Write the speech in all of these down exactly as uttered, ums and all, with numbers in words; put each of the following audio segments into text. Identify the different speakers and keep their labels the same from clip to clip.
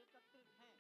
Speaker 1: एकत्रित हैं।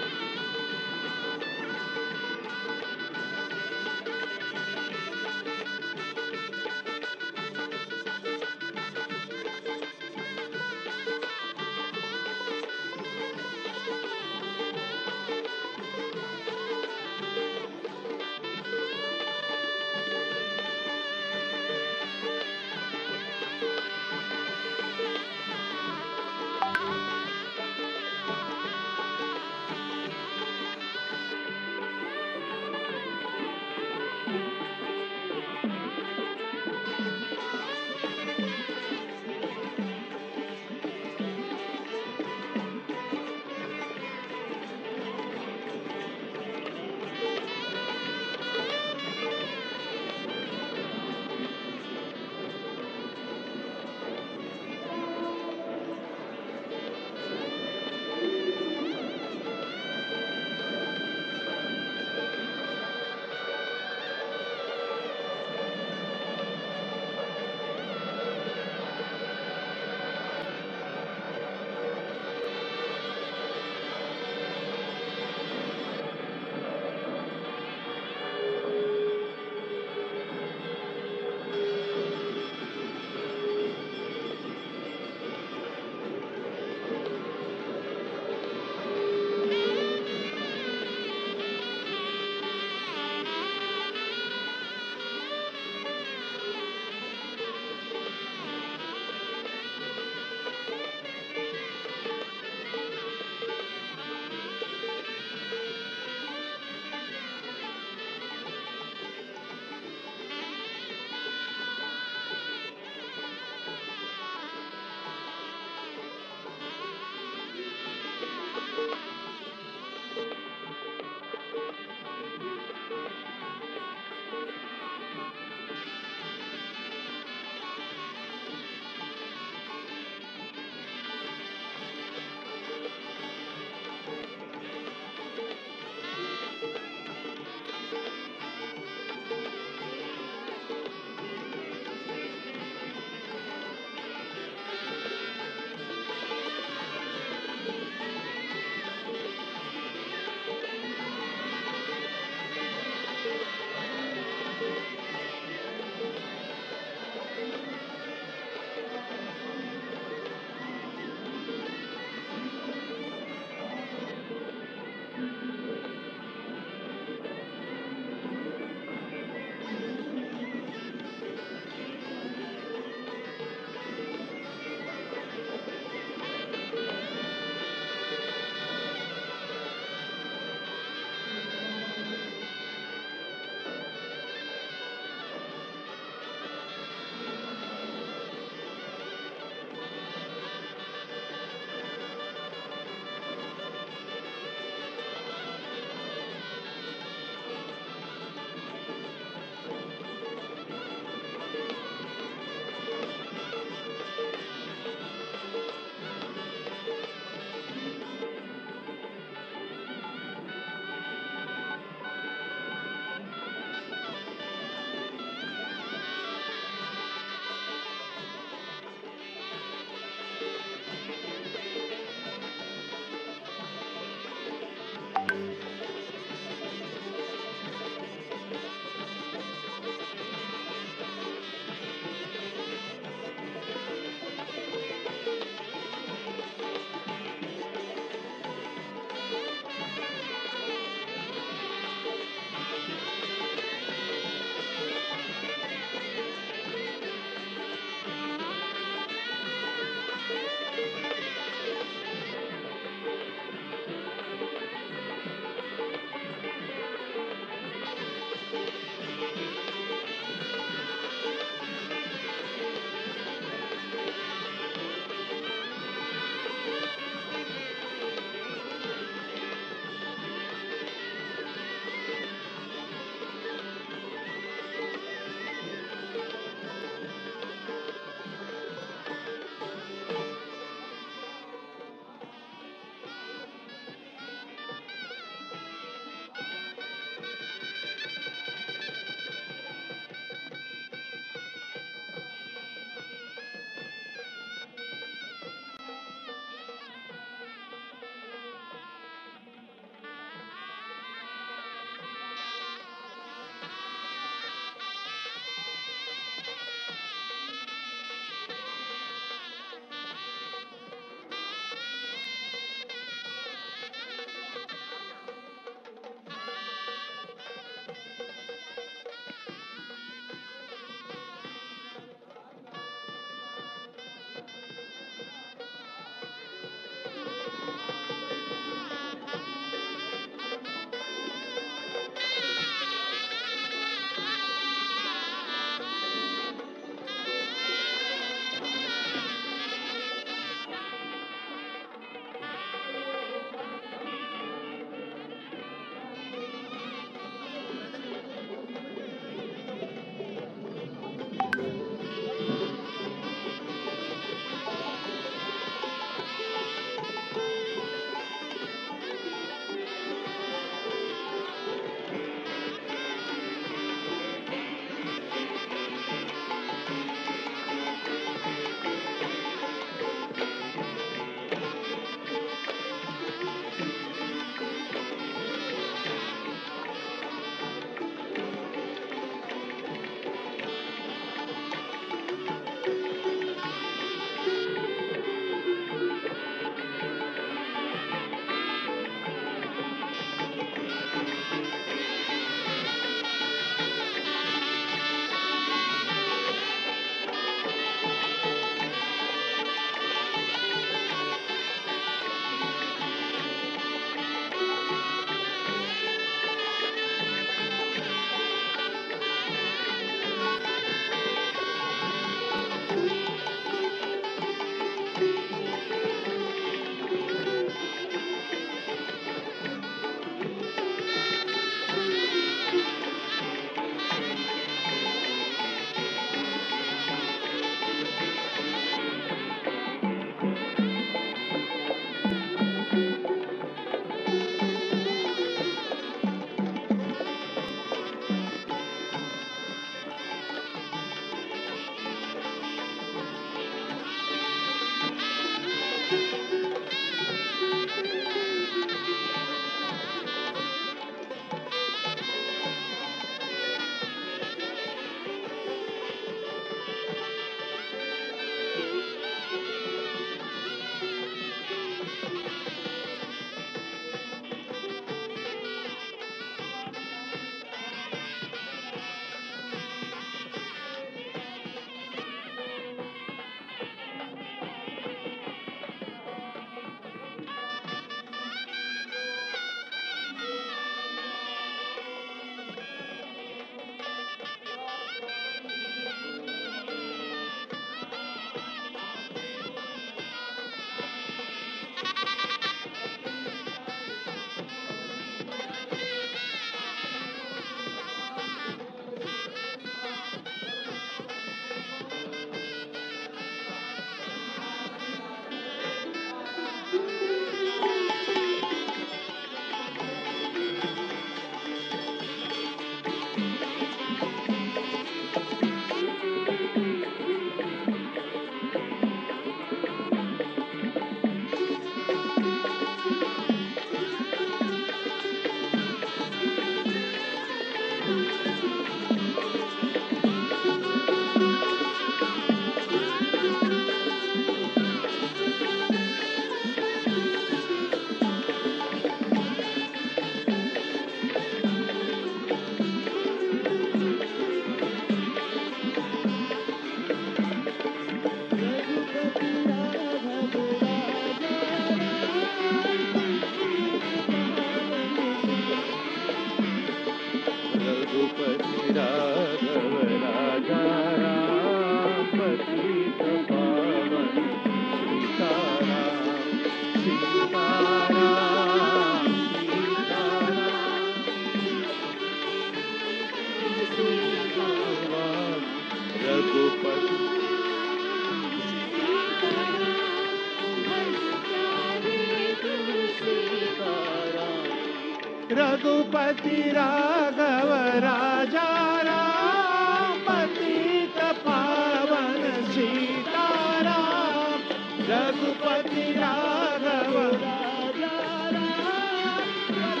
Speaker 1: रघुपति राघव राजा राम पतित पावन सीताराम। रघुपति राघव राजा राम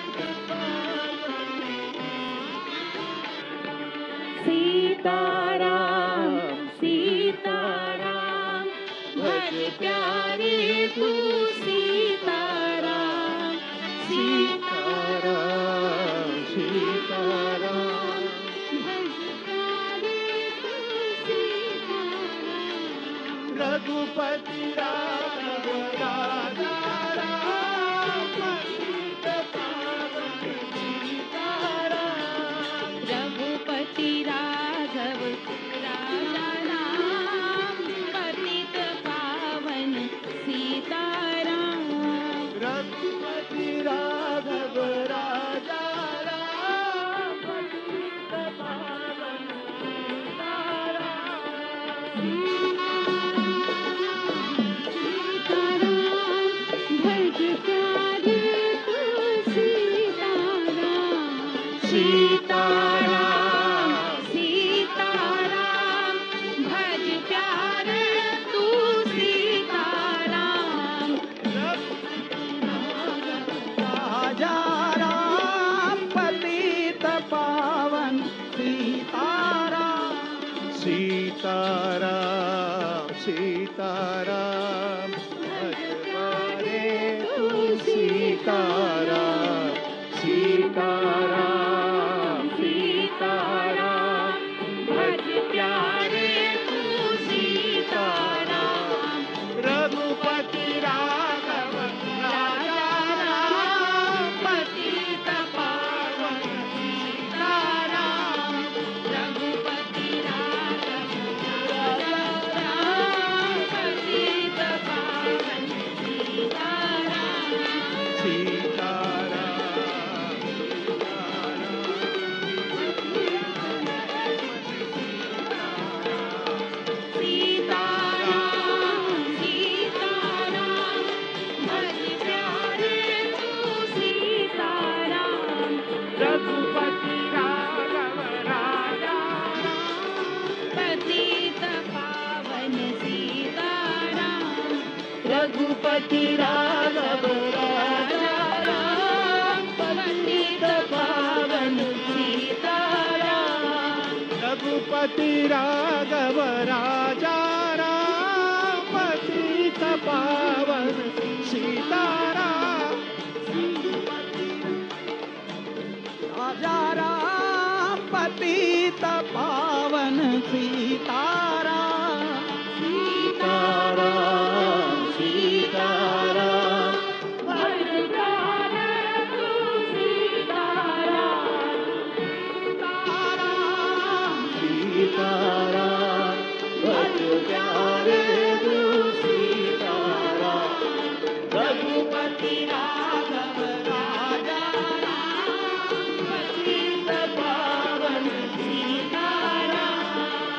Speaker 2: सीताराम सीताराम भज प्यारे तू सीताराम।
Speaker 1: सीताराम सीताराम
Speaker 2: भज प्यारे तू सीताराम।
Speaker 1: रघुपति राघव राजा राम पतित पावन सीताराम।
Speaker 2: रघुपति राघव राजा राम पतित पावन सीताराम।
Speaker 1: रघुपति राघव राजा राम पतित पावन सीताराम।
Speaker 2: सीताराम सीताराम भज प्यारे तू सीताराम।
Speaker 1: राजा राम पतित पावन सीताराम। सीताराम सीताराम भज प्यारे तू सीताराम। सीताराम सीताराम भज प्यारे तू सीताराम। रघुपति राघव राजा राम पतित पावन सीताराम।
Speaker 2: रघुपति राघव राजा राम पतित पावन सीताराम।
Speaker 1: सीताराम
Speaker 2: सीताराम सीताराम भज प्यारे तू सीताराम।
Speaker 1: रघुपति राघव राजा
Speaker 2: पतित पावन सीताराम।
Speaker 1: रघुपति राघव राजा राम पतित पावन सीताराम। रघुपति राघव राजा राम पतित पावन सीताराम। राजा राम पतित पावन सीताराम। सीताराम सीताराम
Speaker 2: भज प्यारे तू सीताराम।
Speaker 1: सीताराम भज प्यारे तू सीताराम। रघुपति राघव राजा राम पतित पावन सीताराम।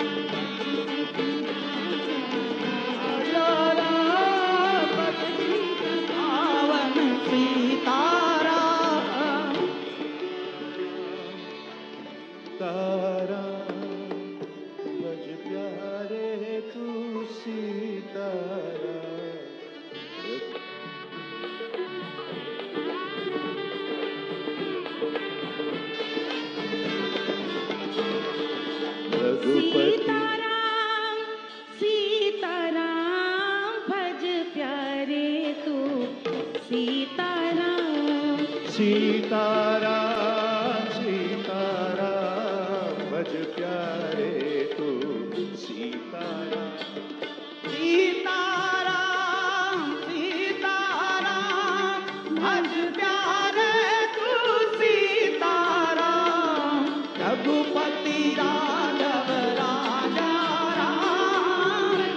Speaker 1: राजा राम पतित पावन सीताराम। ताराम भज प्यारे तू सीताराम। रघुपति
Speaker 2: सीताराम सीताराम भज प्यारे तू सीताराम।
Speaker 1: सीताराम सीताराम भज प्यारे तू सीताराम। सीताराम सीताराम भज प्यारे तू सीताराम। रघुपति राघव राजा राम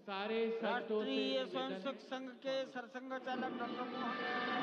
Speaker 1: सारे संतों से
Speaker 3: राष्ट्रीय
Speaker 1: निवेदन
Speaker 3: स्वयंसेवक संघ के सरसंघ चालक डॉक्टर मोहन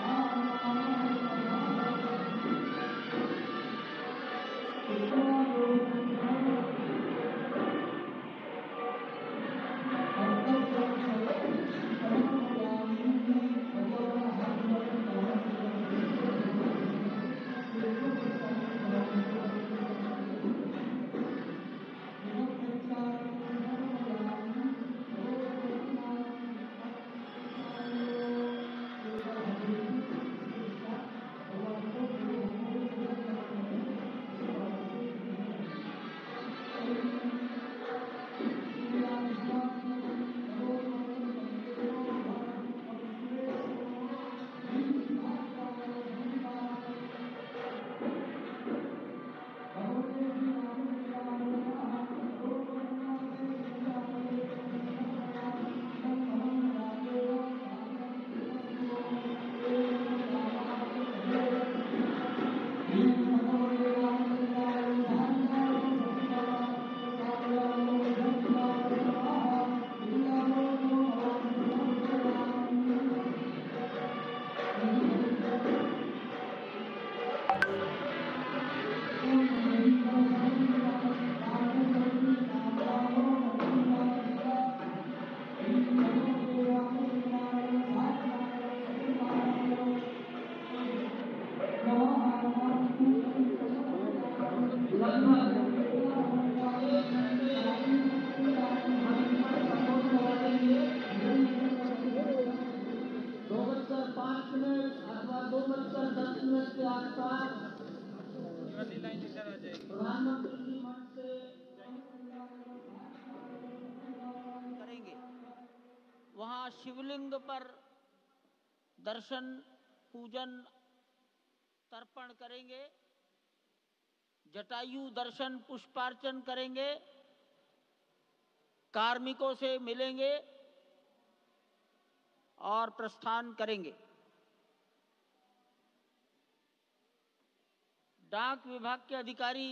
Speaker 3: करेंगे। वहां शिवलिंग पर दर्शन पूजन तर्पण करेंगे, जटायु दर्शन पुष्पार्चन करेंगे, कार्मिकों से मिलेंगे और प्रस्थान करेंगे। डाक विभाग के अधिकारी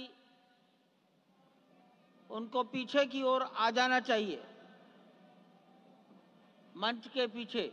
Speaker 3: उनको पीछे की ओर आ जाना चाहिए, मंच के पीछे।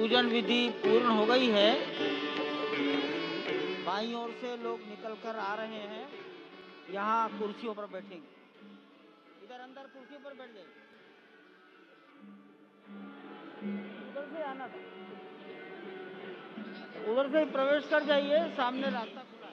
Speaker 3: पूजन विधि पूर्ण हो गई है। बाईं ओर से लोग निकलकर आ रहे हैं, यहाँ कुर्सियों पर बैठेंगे। इधर अंदर कुर्सी पर बैठ जाइए, उधर से आना था, उधर से प्रवेश कर जाइए, सामने रास्ता खुला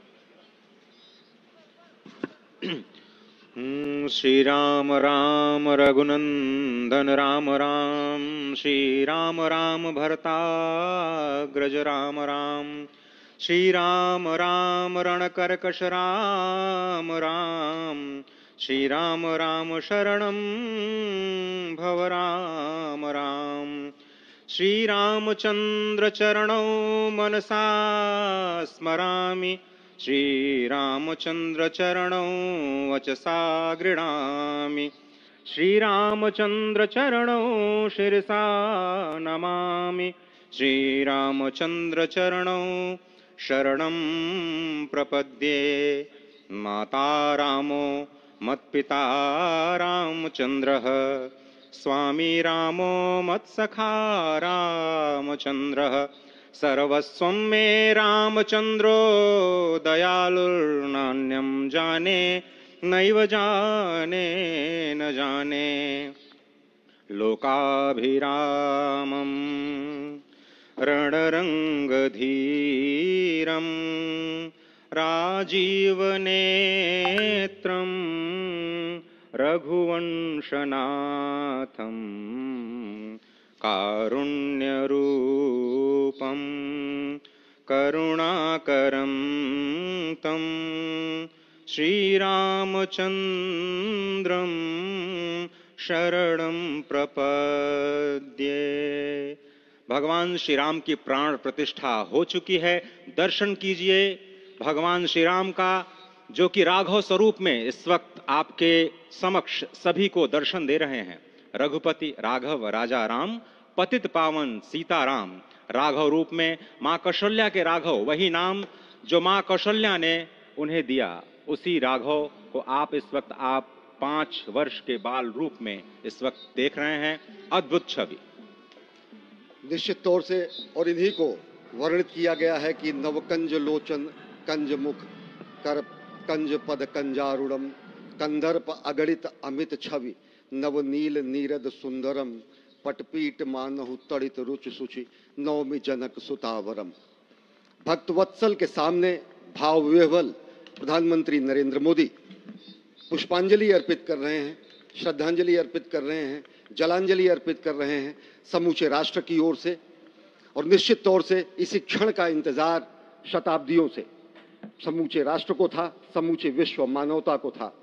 Speaker 3: है।
Speaker 1: श्री राम राम रघुनंदन राम राम, श्री राम राम भरताग्रज राम राम, श्री राम राम रणकर्कश राम राम, श्री राम राम शरणं भव राम राम, श्री रामचंद्र चरणौ मनसा स्मरामि, श्री रामचंद्र चरणौ वचसा गृह्णामि, श्री रामचंद्र चरणौ शिरसा नमामि, श्री रामचंद्र चरणौ शरणं प्रपद्ये। माता रामो मत्पिता रामचंद्रः, स्वामी रामो मत्सखा रामचंद्रः, सर्वस्वं मे रामचंद्रो दयालुर्नान्यं जाने नैव जाने न जाने। लोकाभिरामं रणरंगधीरं राजीवनेत्रं रघुवंशनाथं कारुण्यरूपं करुणाकरं तं श्रीरामचन्द्रं शरणं प्रपद्ये। भगवान श्री राम की प्राण प्रतिष्ठा हो चुकी है। दर्शन कीजिए भगवान श्री राम का, जो कि राघव स्वरूप में इस वक्त आपके समक्ष सभी को दर्शन दे रहे हैं। रघुपति राघव राजा राम, पतित पावन सीताराम। राघव रूप में मां कौशल्या के राघव, वही नाम जो मां कौशल्या ने उन्हें दिया, उसी राघव को आप इस वक्त आप पांच वर्ष के बाल रूप में इस वक्त देख रहे हैं। अद्भुत छवि।
Speaker 4: निश्चित तौर से और इन्हीं को वर्णित किया गया है कि नवकंज लोचन कंज मुख कर कंज पद कंजारुणम, कंदर्प अगणित अमित छवि, नवनील नीरद सुंदरम, पटपीट मानहु तड़ित रुचि सुचि, नवमी जनक सुतावरम। भक्तवत्सल के सामने भाव विह्वल प्रधानमंत्री नरेंद्र मोदी पुष्पांजलि अर्पित कर रहे हैं, श्रद्धांजलि अर्पित कर रहे हैं, जलांजलि अर्पित कर रहे हैं समूचे राष्ट्र की ओर से। और निश्चित तौर से इसी क्षण का इंतजार शताब्दियों से समूचे राष्ट्र को था, समूचे विश्व मानवता को था।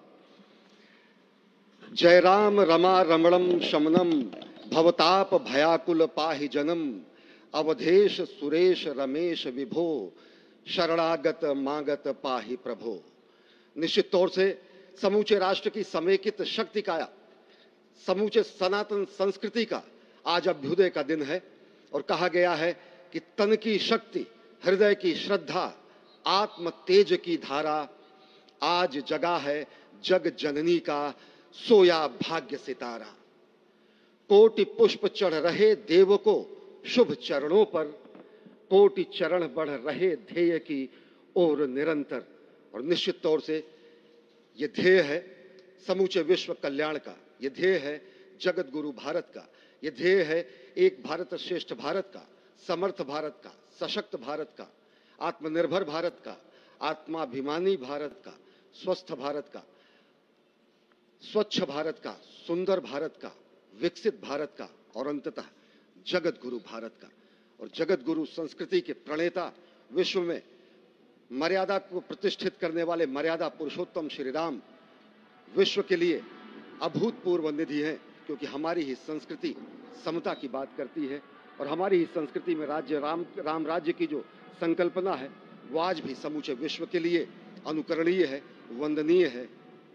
Speaker 4: जय राम रमा रमणम शमनम, भवताप भयाकुल पाहि जनम, अवधेश सुरेश रमेश विभो, शरणागत मागत पाहि प्रभो। निश्चित तौर से समूचे राष्ट्र की समेकित शक्ति का, समूचे सनातन संस्कृति का आज अभ्युदय का दिन है। और कहा गया है कि तन की शक्ति, हृदय की श्रद्धा, आत्म तेज की धारा आज जगा है जग जननी का सोया भाग्य सितारा। कोटि पुष्प चढ़ रहे देव को शुभ चरणों पर, कोटि चरण बढ़ रहे ध्येय की ओर निरंतर। और निश्चित तौर से ये ध्येय है समूचे विश्व कल्याण का, ये ध्येय है जगत गुरु भारत का, ये ध्येय है एक भारत श्रेष्ठ भारत का, समर्थ भारत का, सशक्त भारत का, आत्मनिर्भर भारत का, आत्माभिमानी भारत का, स्वस्थ भारत का, स्वच्छ भारत का, सुंदर भारत का, विकसित भारत का और अंततः जगत गुरु भारत का। और जगत गुरु संस्कृति के प्रणेता, विश्व में मर्यादा को प्रतिष्ठित करने वाले मर्यादा पुरुषोत्तम श्री राम विश्व के लिए अभूतपूर्व निधि है, क्योंकि हमारी ही संस्कृति समता की बात करती है और हमारी ही संस्कृति में राज्य राम राम राज्य की जो संकल्पना है वो आज भी समूचे विश्व के लिए अनुकरणीय है, वंदनीय है।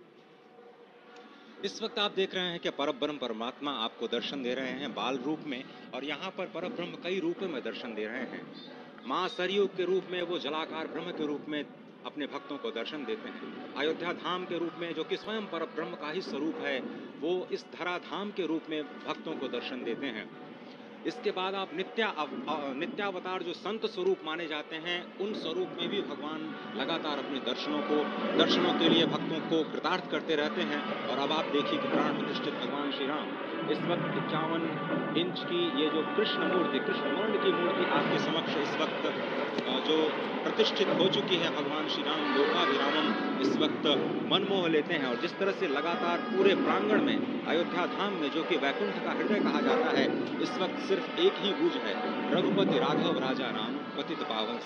Speaker 1: इस वक्त आप देख रहे हैं कि परब्रह्म परमात्मा आपको दर्शन दे रहे हैं बाल रूप में, और यहाँ पर परब्रह्म कई रूपों में दर्शन दे रहे हैं। माँ सरयू के रूप में वो जलाकार ब्रह्म के रूप में अपने भक्तों को दर्शन देते हैं। अयोध्या धाम के रूप में, जो कि स्वयं परब्रह्म का ही स्वरूप है, वो इस धरा धाम के रूप में भक्तों को दर्शन देते हैं।
Speaker 5: इसके बाद आप नित्या नित्यावतार जो संत स्वरूप माने जाते हैं, उन स्वरूप में भी भगवान लगातार अपने दर्शनों को दर्शनों के लिए भक्तों को कृतार्थ करते रहते हैं। और अब आप देखिए कि प्राण प्रतिष्ठित भगवान श्री राम इस वक्त इक्यावन इंच की ये जो कृष्ण मूर्ति, कृष्ण वर्ण की मूर्ति आपके समक्ष इस वक्त जो प्रतिष्ठित हो चुकी है, भगवान श्री राम लोकाभिरामम इस वक्त मनमोह लेते हैं। और जिस तरह से लगातार पूरे प्रांगण में अयोध्या धाम में, जो कि वैकुंठ का हृदय कहा जाता है, इस वक्त सिर्फ एक ही गूंज है, रघुपति राघव राजा राम पतित पावन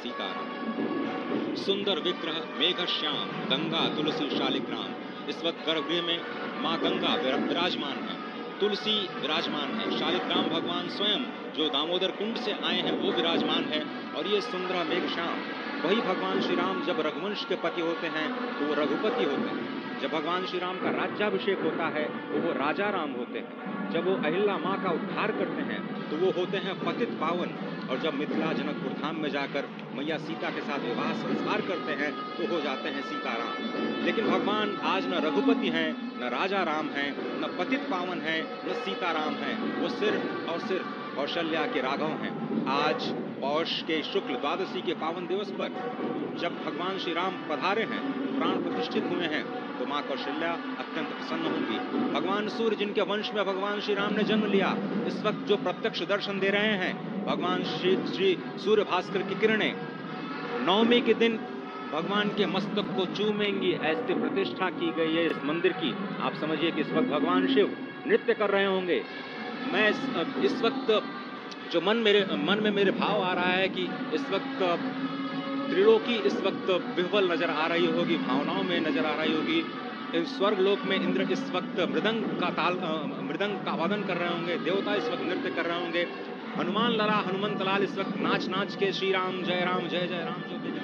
Speaker 5: सीताराम। सुंदर विग्रह मेघ श्याम गंगा तुलसी शालिग्राम। इस वक्त गर्भगृह में माँ गंगा विराजमान है, तुलसी विराजमान है, शालिग्राम भगवान स्वयं जो दामोदर कुंड से आए हैं वो विराजमान है। और ये सुंदर मेघ श्याम, वही भगवान श्री राम जब रघुवंश के पति होते हैं तो वो रघुपति होते हैं। जब भगवान श्री राम का राज्याभिषेक होता है तो वो राजा राम होते हैं। जब वो अहिल्या माँ का उद्धार करते हैं तो वो होते हैं पतित पावन। और जब मिथिला जनकपुर धाम में जाकर मैया सीता के साथ विवाह संस्कार करते हैं तो हो जाते हैं सीताराम। लेकिन भगवान आज न रघुपति हैं, न राजा राम हैं, न पतित पावन हैं, न सीताराम हैं। वो सिर्फ और सिर्फ कौशल्या के राघव हैं। आज पौष के शुक्ल द्वादशी के पावन दिवस पर जब भगवान श्री राम पधारे हैं, प्राण प्रतिष्ठित हुए हैं, तो माँ कौशल्या अत्यंत प्रसन्न होंगी। भगवान सूर्य जिनके वंश में भगवान श्री राम ने जन्म लिया, इस वक्त जो प्रत्यक्ष दर्शन दे रहे हैं, भगवान श्री श्री सूर्य भास्कर की किरणें नवमी के दिन भगवान के मस्तक को चूमेंगी। ऐसी प्रतिष्ठा की गई है इस मंदिर की। आप समझिए कि इस वक्त भगवान शिव नृत्य कर रहे होंगे। मैं इस, इस वक्त जो मन मेरे मन में मेरे भाव आ रहा है कि इस वक्त त्रिलोकी इस वक्त विह्वल नजर आ रही होगी, भावनाओं में नजर आ रही होगी। स्वर्ग लोक में इंद्र इस वक्त मृदंग का ताल मृदंग का वादन कर रहे होंगे, देवता इस वक्त नृत्य कर रहे होंगे। हनुमान लला हनुमंत लाल इस वक्त नाच नाच के श्री राम जय राम जय जय राम जो भी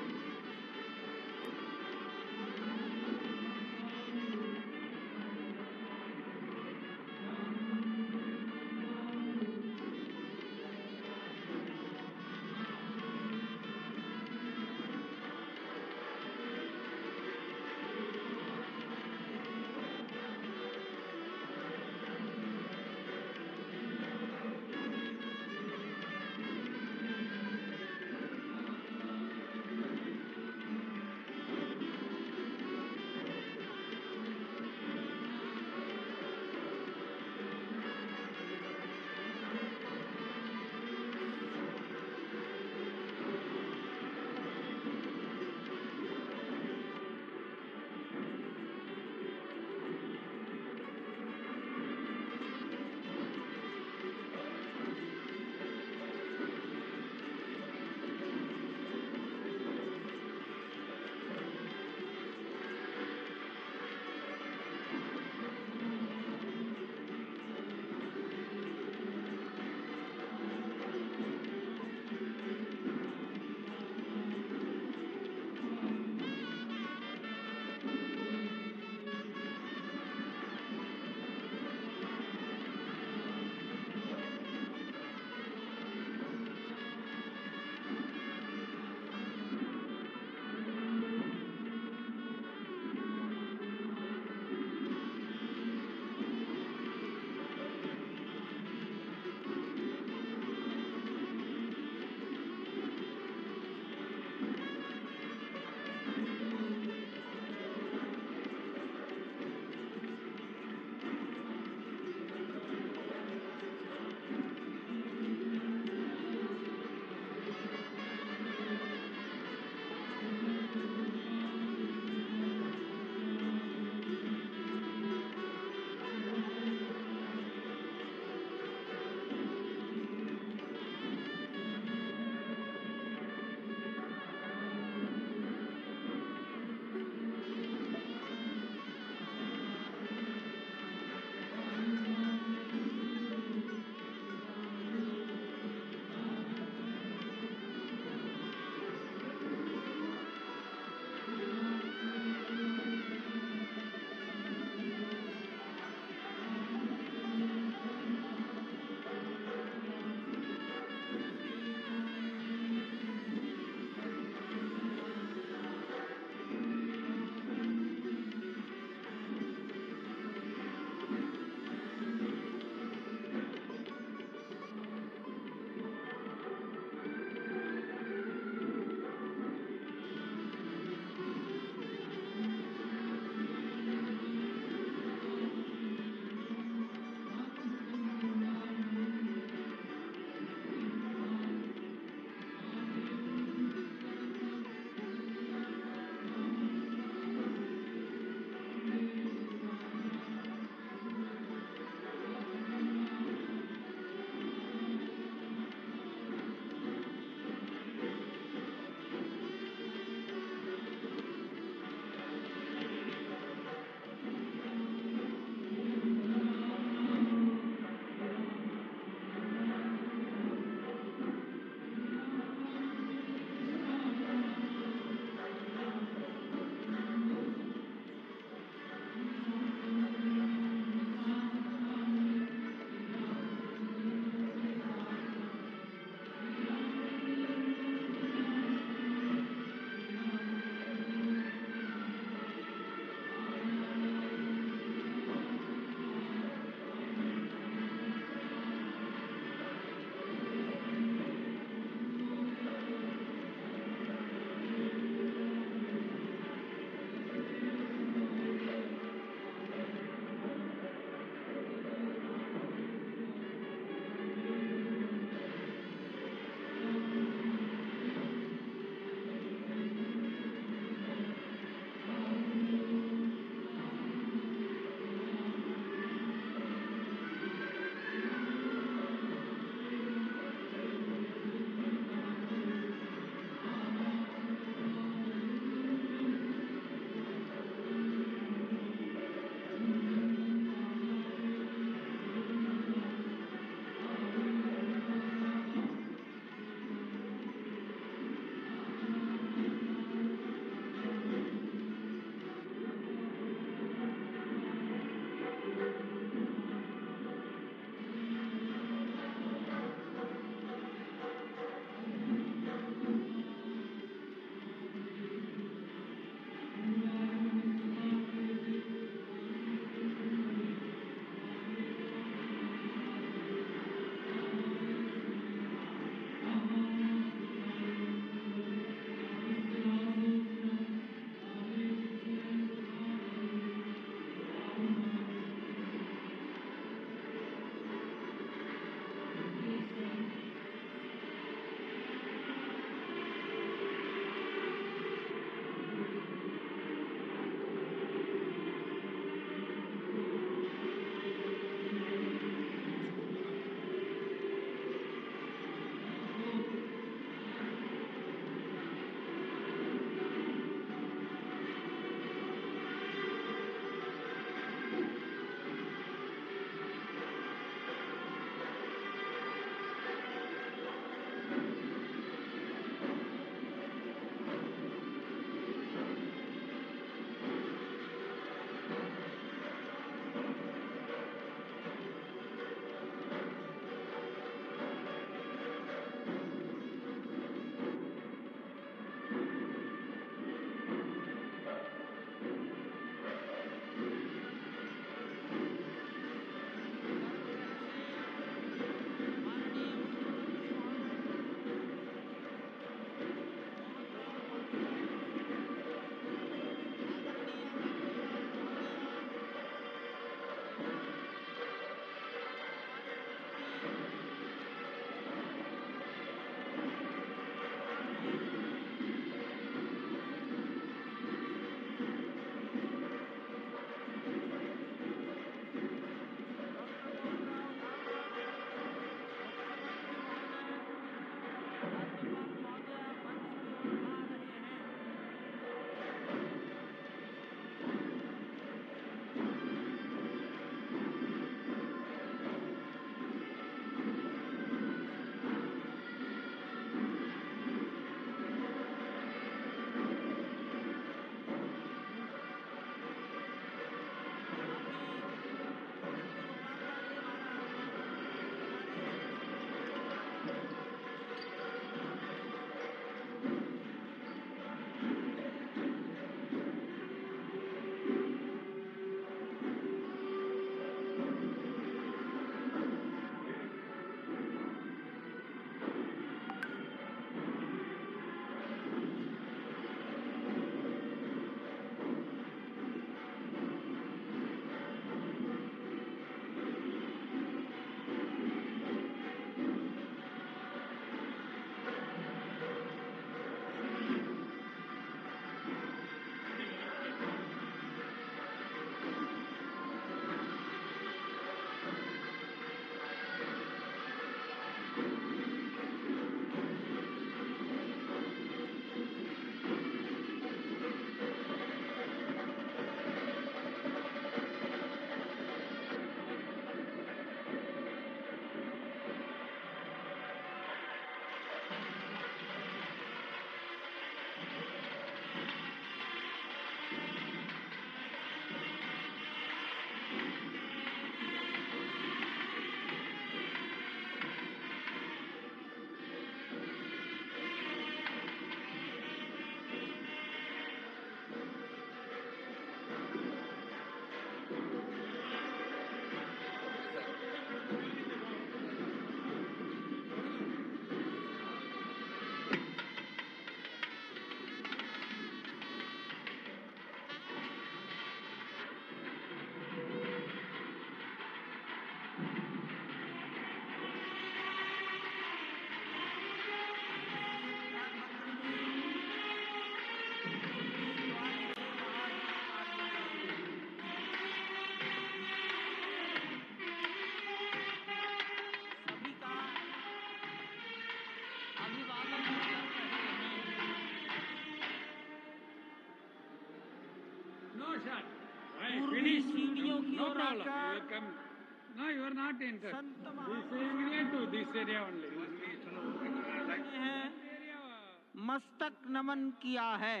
Speaker 3: मंदिरों की
Speaker 1: No
Speaker 3: ओर
Speaker 1: problem. You
Speaker 3: आकर
Speaker 1: will come. No, you are not interested.
Speaker 3: Sant
Speaker 1: This
Speaker 3: महापुरुषों
Speaker 1: area to this area only.
Speaker 3: ने हैं, मस्तक नमन किया है।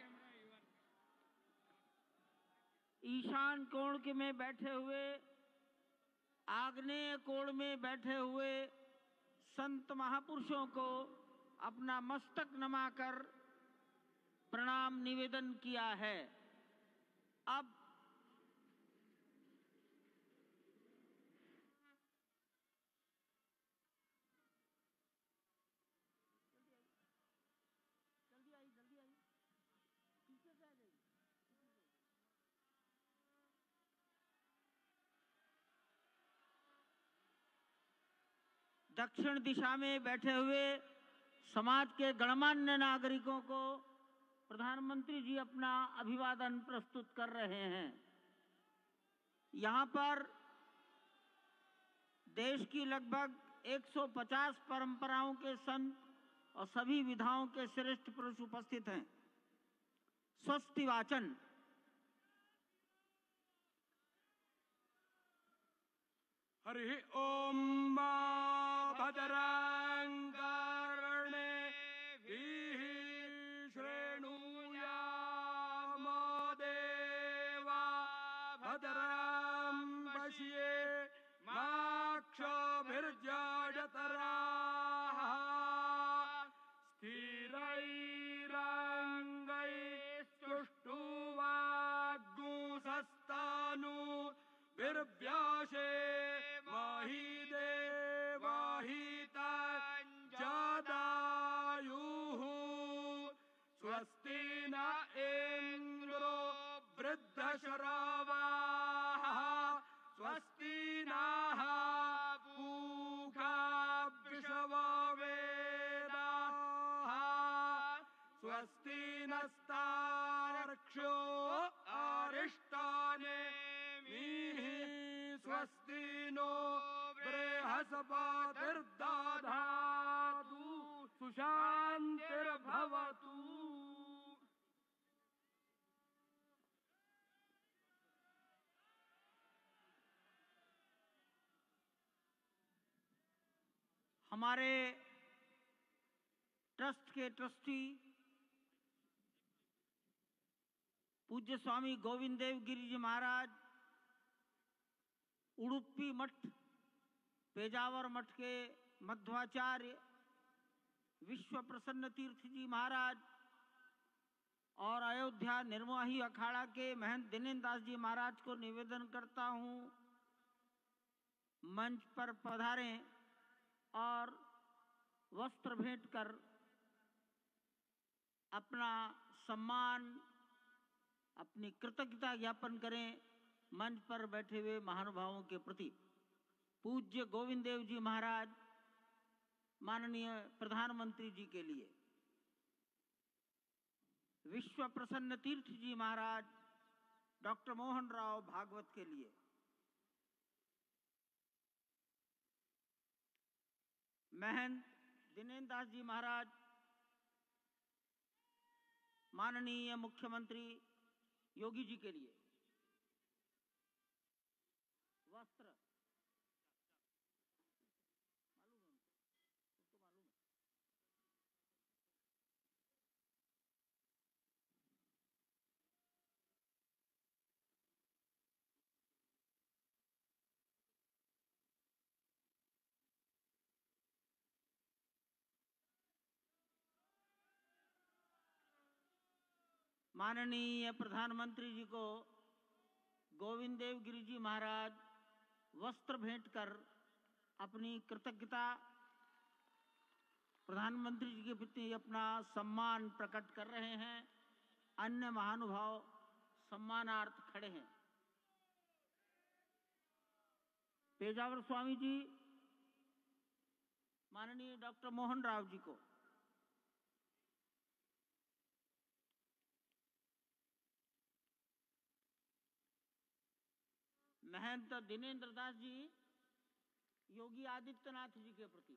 Speaker 3: ईशान कोण के में बैठे हुए, आग्नेय कोण में बैठे हुए संत महापुरुषों को अपना मस्तक नमाकर प्रणाम निवेदन किया है। अब जल्दी आई जल्दी आई पीछे से आ जाइए। दक्षिण दिशा में बैठे हुए समाज के गणमान्य नागरिकों को प्रधानमंत्री जी अपना अभिवादन प्रस्तुत कर रहे हैं। यहाँ पर देश की लगभग एक सौ पचास परंपराओं के संत और सभी विधाओं के श्रेष्ठ पुरुष उपस्थित हैं। स्वस्ति वाचन।
Speaker 6: हरि ओम भद्रं कर्णेभिः शृणुयाम देवा भद्रं पश्येमाक्षभिर्यजत्राः स्थिरैरङ्गैस्तुष्टुवाग्गुंसस्तनु विर्व्यासे मही देवाहितं जदायुः स्वस्ति न इंद्रो वृद्धश्रवाः स्वस्ति नः पूषा विश्ववेदाः स्वस्ति नस्तार्क्ष्यो अरिष्टानेमिः स्वस्ति नो बृहस्पतिर्दधातु सुशान्तिर्भवतु।
Speaker 3: हमारे ट्रस्ट के ट्रस्टी पूज्य स्वामी गोविंद देव गिरि जी महाराज, उडुपी मठ पेजावर मठ के मध्वाचार्य विश्व प्रसन्न तीर्थ जी महाराज और अयोध्या निर्मोही अखाड़ा के महंत दिनेन्द्र दास जी महाराज को निवेदन करता हूँ, मंच पर पधारें और वस्त्र भेंट कर अपना सम्मान, अपनी कृतज्ञता ज्ञापन करें मंच पर बैठे हुए महानुभावों के प्रति। पूज्य गोविंद देव जी महाराज माननीय प्रधानमंत्री जी के लिए, विश्व प्रसन्न तीर्थ जी महाराज डॉक्टर मोहन राव भागवत के लिए, महंत दिनेन्द्र दास जी महाराज माननीय मुख्यमंत्री योगी जी के लिए वस्त्र मालूम है उनको, उसको मालूम है। माननीय प्रधानमंत्री जी को गोविंद देव गिरि जी महाराज वस्त्र भेंट कर अपनी कृतज्ञता, प्रधानमंत्री जी के प्रति अपना सम्मान प्रकट कर रहे हैं। अन्य महानुभाव सम्मानार्थ खड़े हैं। पेजावर स्वामी जी माननीय डॉक्टर मोहन राव जी को, महंत दिनेन्द्र दास जी योगी आदित्यनाथ जी के प्रति,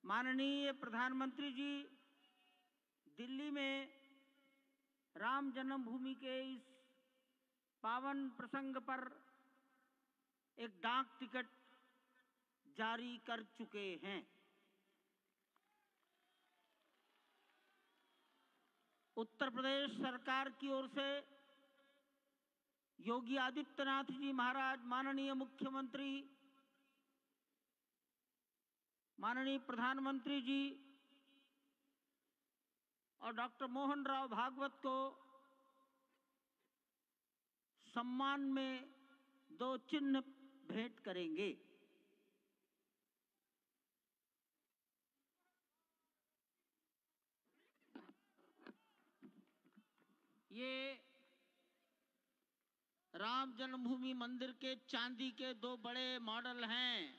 Speaker 3: माननीय प्रधानमंत्री जी दिल्ली में राम जन्मभूमि के इस पावन प्रसंग पर एक डाक टिकट जारी कर चुके हैं। उत्तर प्रदेश सरकार की ओर से योगी आदित्यनाथ जी महाराज, माननीय मुख्यमंत्री, माननीय प्रधानमंत्री जी और डॉक्टर मोहन राव भागवत को सम्मान में दो चिन्ह भेंट करेंगे। ये राम जन्मभूमि मंदिर के चांदी के दो बड़े मॉडल हैं।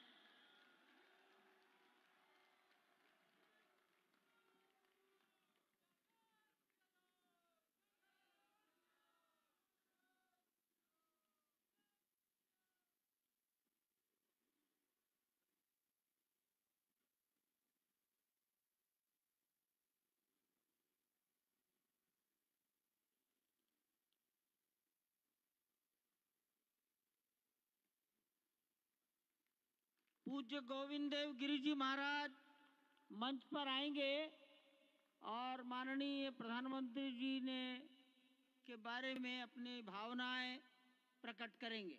Speaker 3: पूज्य गोविंद देव गिरि जी महाराज मंच पर आएंगे और माननीय प्रधानमंत्री जी ने के बारे में अपनी भावनाएं प्रकट करेंगे।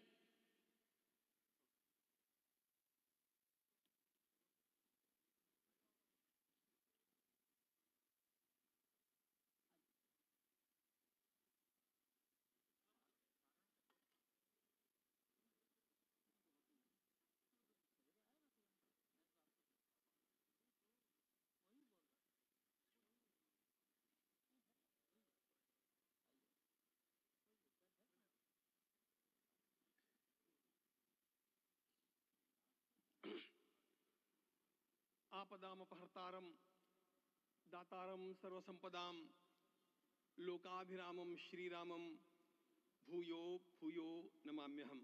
Speaker 6: आपदामपहर्तारं दातारं सर्वसंपदां लोकाभिरामं श्रीरामं भूयो भूयो नमाम्यहम्।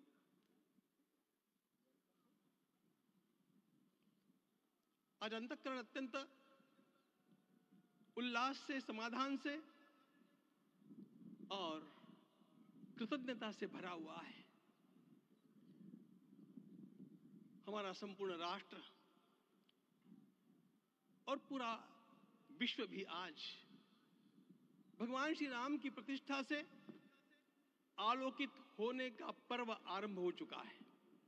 Speaker 6: आज अंतःकरण अत्यंत उल्लास से, समाधान से और कृतज्ञता से भरा हुआ है। हमारा संपूर्ण राष्ट्र और पूरा विश्व भी आज भगवान श्री राम की प्रतिष्ठा से आलोकित होने का पर्व आरंभ हो चुका है।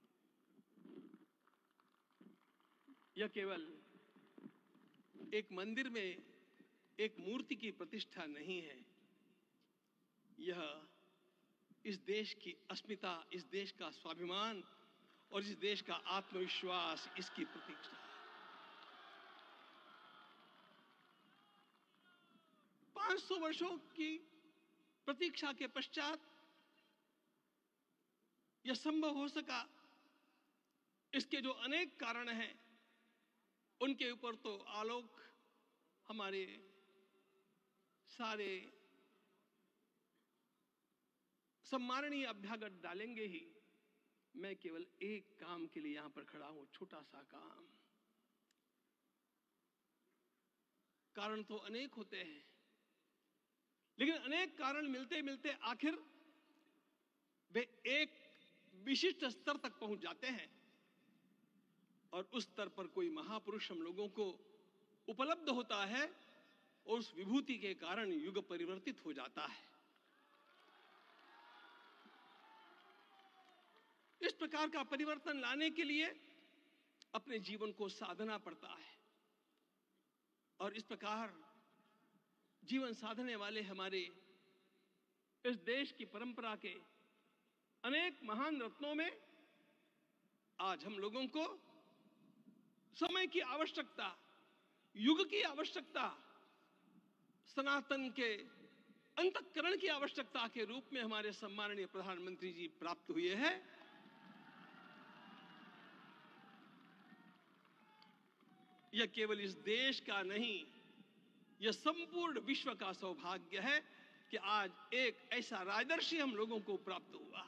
Speaker 6: यह केवल एक मंदिर में एक मूर्ति की प्रतिष्ठा नहीं है, यह इस देश की अस्मिता, इस देश का स्वाभिमान और इस देश का आत्मविश्वास, इसकी प्रतीक्षा है। पांच सौ वर्षों की प्रतीक्षा के पश्चात यह संभव हो सका। इसके जो अनेक कारण हैं उनके ऊपर तो आलोक हमारे सारे सम्माननीय अभ्यागत डालेंगे ही। मैं केवल एक काम के लिए यहां पर खड़ा हूं, छोटा सा काम। कारण तो अनेक होते हैं, लेकिन अनेक कारण मिलते मिलते आखिर वे एक विशिष्ट स्तर तक पहुंच जाते हैं और उस स्तर पर कोई महापुरुष हम लोगों को उपलब्ध होता है और उस विभूति के कारण युग परिवर्तित हो जाता है। इस प्रकार का परिवर्तन लाने के लिए अपने जीवन को साधना पड़ता है और इस प्रकार जीवन साधने वाले हमारे इस देश की परंपरा के अनेक महान रत्नों में आज हम लोगों को समय की आवश्यकता, युग की आवश्यकता, सनातन के अंतःकरण की आवश्यकता के रूप में हमारे सम्माननीय प्रधानमंत्री जी प्राप्त हुए हैं। यह केवल इस देश का नहीं, यह संपूर्ण विश्व का सौभाग्य है कि आज एक ऐसा राजदर्शी हम लोगों को प्राप्त हुआ।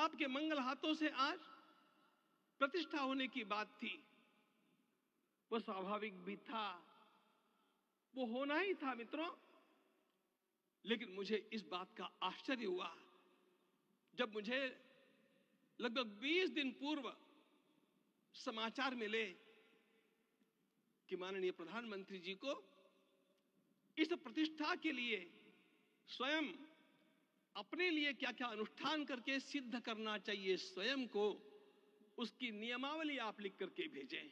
Speaker 6: आपके मंगल हाथों से आज प्रतिष्ठा होने की बात थी, वो स्वाभाविक भी था, वो होना ही था मित्रों। लेकिन मुझे इस बात का आश्चर्य हुआ जब मुझे लगभग बीस दिन पूर्व समाचार मिले कि माननीय प्रधानमंत्री जी को इस प्रतिष्ठा के लिए स्वयं अपने लिए क्या क्या अनुष्ठान करके सिद्ध करना चाहिए स्वयं को, उसकी नियमावली आप लिख करके भेजें।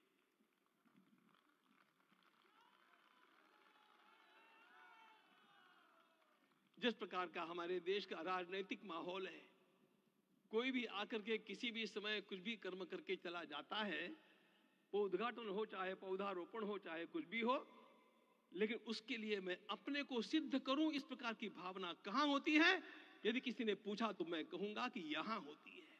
Speaker 6: जिस प्रकार का हमारे देश का राजनीतिक माहौल है, कोई भी आकर के किसी भी समय कुछ भी कर्म करके चला जाता है, वो उद्घाटन हो चाहे पौधारोपण हो चाहे कुछ भी हो, लेकिन उसके लिए मैं अपने को सिद्ध करूं, इस प्रकार की भावना कहां होती है? यदि किसी ने पूछा तो मैं कहूंगा कि यहां होती है।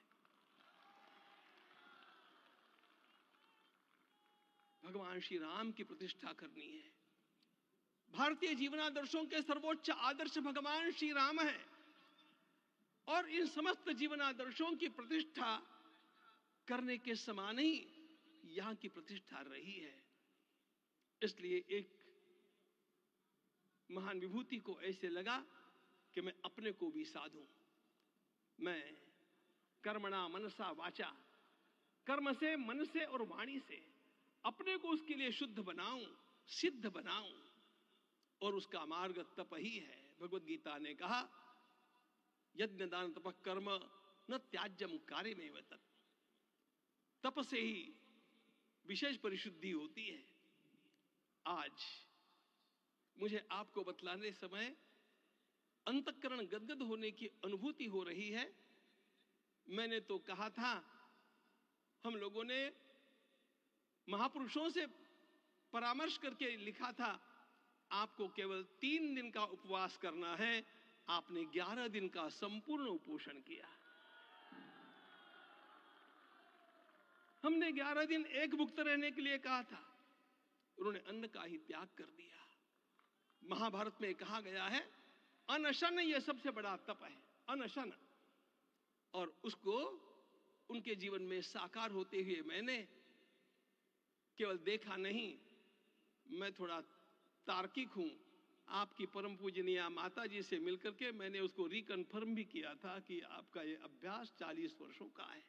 Speaker 6: भगवान श्री राम की प्रतिष्ठा करनी है। भारतीय जीवनादर्शों के सर्वोच्च आदर्श भगवान श्री राम है और इन समस्त जीवनादर्शों की प्रतिष्ठा करने के समान ही यहां की प्रतिष्ठा रही है। इसलिए एक महान विभूति को ऐसे लगा कि मैं अपने को भी साधूं। मैं कर्मणा मनसा वाचा, कर्म से, मन से और वाणी से अपने को उसके लिए शुद्ध बनाऊं, सिद्ध बनाऊं, और उसका मार्ग तप ही है। भगवत गीता ने कहा, यज्ञ दान तप कर्म न त्याज्यम कार्य में तत्। तप से ही विशेष परिशुद्धि होती है। आज मुझे आपको बतलाने समय अंतःकरण गदगद होने की अनुभूति हो रही है। मैंने तो कहा था, हम लोगों ने महापुरुषों से परामर्श करके लिखा था, आपको केवल तीन दिन का उपवास करना है। आपने ग्यारह दिन का संपूर्ण उपोषण किया। हमने ग्यारह दिन एक भुक्त रहने के लिए कहा था, उन्होंने अन्न का ही त्याग कर दिया। महाभारत में कहा गया है, अनशन यह सबसे बड़ा तप है, अनशन। और उसको उनके जीवन में साकार होते हुए मैंने केवल देखा नहीं, मैं थोड़ा तार्किक हूं। आपकी परम पूजनीय माता जी से मिलकर के मैंने उसको रिकन्फर्म भी किया था कि आपका ये अभ्यास चालीस वर्षों का है।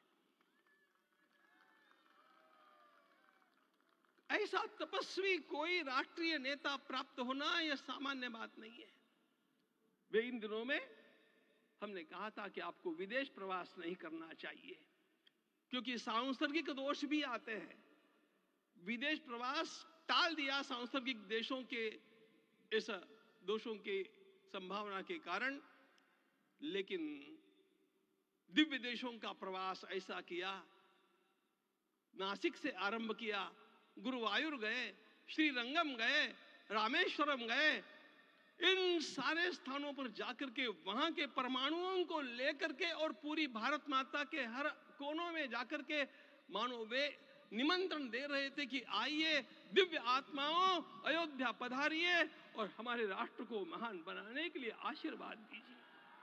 Speaker 6: ऐसा तपस्वी कोई राष्ट्रीय नेता प्राप्त होना यह सामान्य बात नहीं है। वे इन दिनों में हमने कहा था कि आपको विदेश प्रवास नहीं करना चाहिए, क्योंकि सांसर्गिक दोष भी आते हैं। विदेश प्रवास टाल दिया सांसर्गिक देशों के इस दोषों की संभावना के कारण, लेकिन दिव्य देशों का प्रवास ऐसा किया। नासिक से आरंभ किया, गुरुवायूर गए, श्रीरंगम गए, रामेश्वरम गए। इन सारे स्थानों पर जाकर के वहां के परमाणुओं को लेकर के और पूरी भारत माता के हर कोनों में जाकर के मानो वे निमंत्रण दे रहे थे कि आइए दिव्य आत्माओं, अयोध्या पधारिए और हमारे राष्ट्र को महान बनाने के लिए आशीर्वाद दीजिए।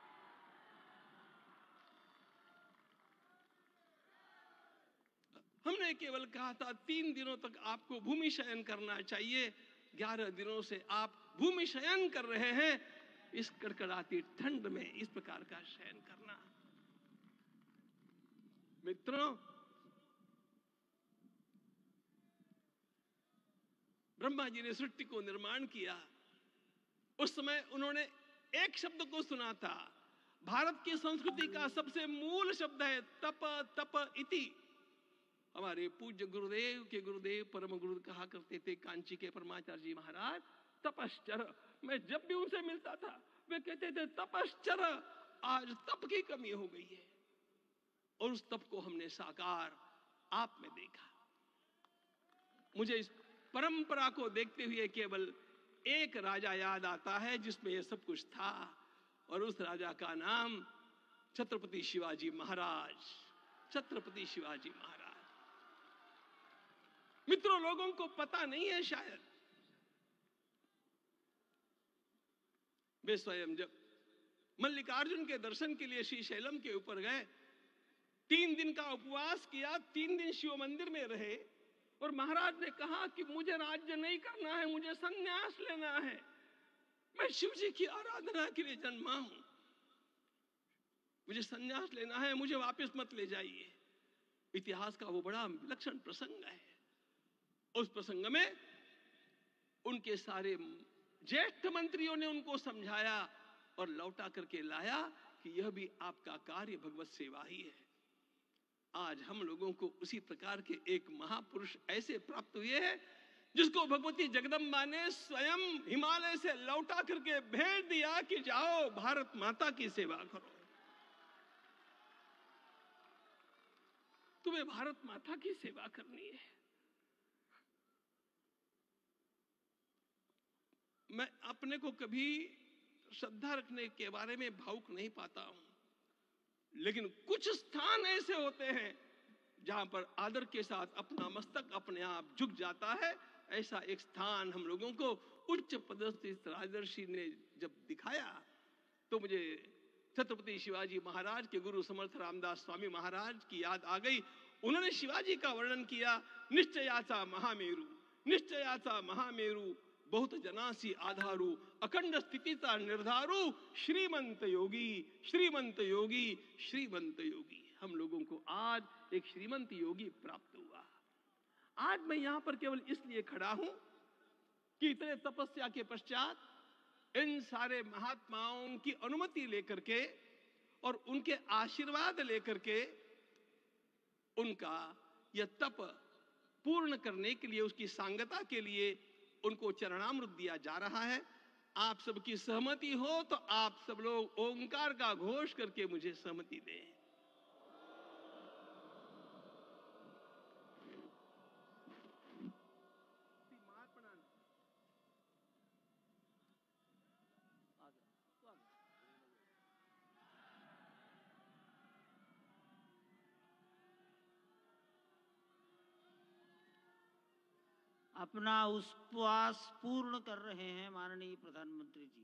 Speaker 6: हमने केवल कहा था तीन दिनों तक आपको भूमि शयन करना चाहिए। ग्यारह दिनों से आप भूमि शयन कर रहे हैं। इस कड़कड़ाती ठंड में इस प्रकार का शयन करना, मित्रों, ब्रह्मा जी ने सृष्टि को निर्माण किया। उस समय उन्होंने एक शब्द को सुना था। भारत की संस्कृति का सबसे मूल शब्द है तप, तप इति। हमारे पूज्य गुरुदेव के गुरुदेव परम गुरु कहा करते थे, कांची के परमाचार्य जी महाराज, तपश्चर। मैं जब भी उनसे मिलता था वे कहते थे तपश्चर। आज तप की कमी हो गई है और उस तप को हमने साकार आप में देखा। मुझे इस परंपरा को देखते हुए केवल एक राजा याद आता है जिसमें यह सब कुछ था, और उस राजा का नाम छत्रपति शिवाजी महाराज। छत्रपति शिवाजी महाराज। मित्रों, लोगों को पता नहीं है शायद, वे स्वयं जब मल्लिकार्जुन के दर्शन के लिए श्रीशैलम के ऊपर गए तीन दिन का उपवास किया, तीन दिन शिव मंदिर में रहे और महाराज ने कहा कि मुझे राज्य नहीं करना है, मुझे संन्यास लेना है, मैं शिव जी की आराधना के लिए जन्मा हूं, मुझे संन्यास लेना है, मुझे वापस मत ले जाइए। इतिहास का वो बड़ा विलक्षण प्रसंग है। उस प्रसंग में उनके सारे ज्येष्ठ मंत्रियों ने उनको समझाया और लौटा करके लाया कि यह भी आपका कार्य भगवत सेवा ही है। आज हम लोगों को उसी प्रकार के एक महापुरुष ऐसे प्राप्त हुए हैं जिसको भगवती जगदम्बा ने स्वयं हिमालय से लौटा करके भेज दिया कि जाओ भारत माता की सेवा करो, तुम्हें भारत माता की सेवा करनी है। मैं अपने को कभी श्रद्धा रखने के बारे में भावुक नहीं पाता हूं, लेकिन कुछ स्थान ऐसे होते हैं जहां पर आदर के साथ अपना मस्तक अपने आप झुक जाता है। ऐसा एक स्थान हम लोगों को उच्च पदस्थ राजर्षि ने जब दिखाया तो मुझे छत्रपति शिवाजी महाराज के गुरु समर्थ रामदास स्वामी महाराज की याद आ गई। उन्होंने शिवाजी का वर्णन किया, निश्चयाचा महामेरु, निश्चयाचा महामेरु, बहुत जनासी आधारू, अखंड स्थितिता निर्धारू, श्रीमंत योगी, श्रीमंत योगी, श्रीमंत योगी। हम लोगों को आज एक श्रीमंत योगी प्राप्त हुआ। आज मैं यहां पर केवल इसलिए खड़ा हूं कि इतने तपस्या के पश्चात इन सारे महात्माओं की अनुमति लेकर के और उनके आशीर्वाद लेकर के उनका यह तप पूर्ण करने के लिए, उसकी सांगता के लिए उनको चरणामृत दिया जा रहा है। आप सबकी सहमति हो तो आप सब लोग ओंकार का घोष करके मुझे सहमति दें।
Speaker 3: अपना उपवास पूर्ण कर रहे हैं माननीय प्रधानमंत्री जी।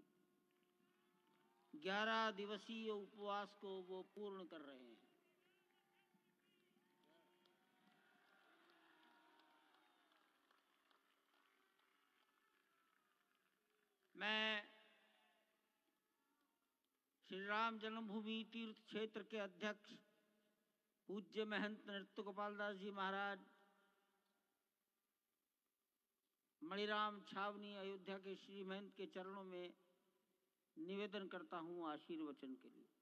Speaker 3: ग्यारह दिवसीय उपवास को वो पूर्ण कर रहे हैं। मैं श्री राम जन्मभूमि तीर्थ क्षेत्र के अध्यक्ष पूज्य महंत नृत्य गोपाल दास जी महाराज, मणिराम छावनी अयोध्या के श्री महंत के चरणों में निवेदन करता हूं आशीर्वचन के लिए।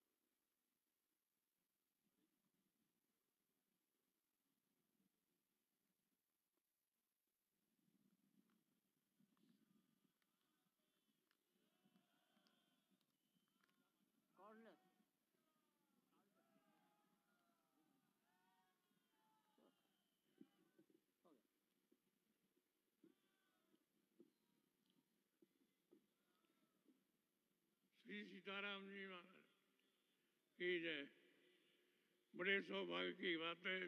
Speaker 1: श्री सीताराम जी महाराज की जय। बड़े सौभाग्य की बात है,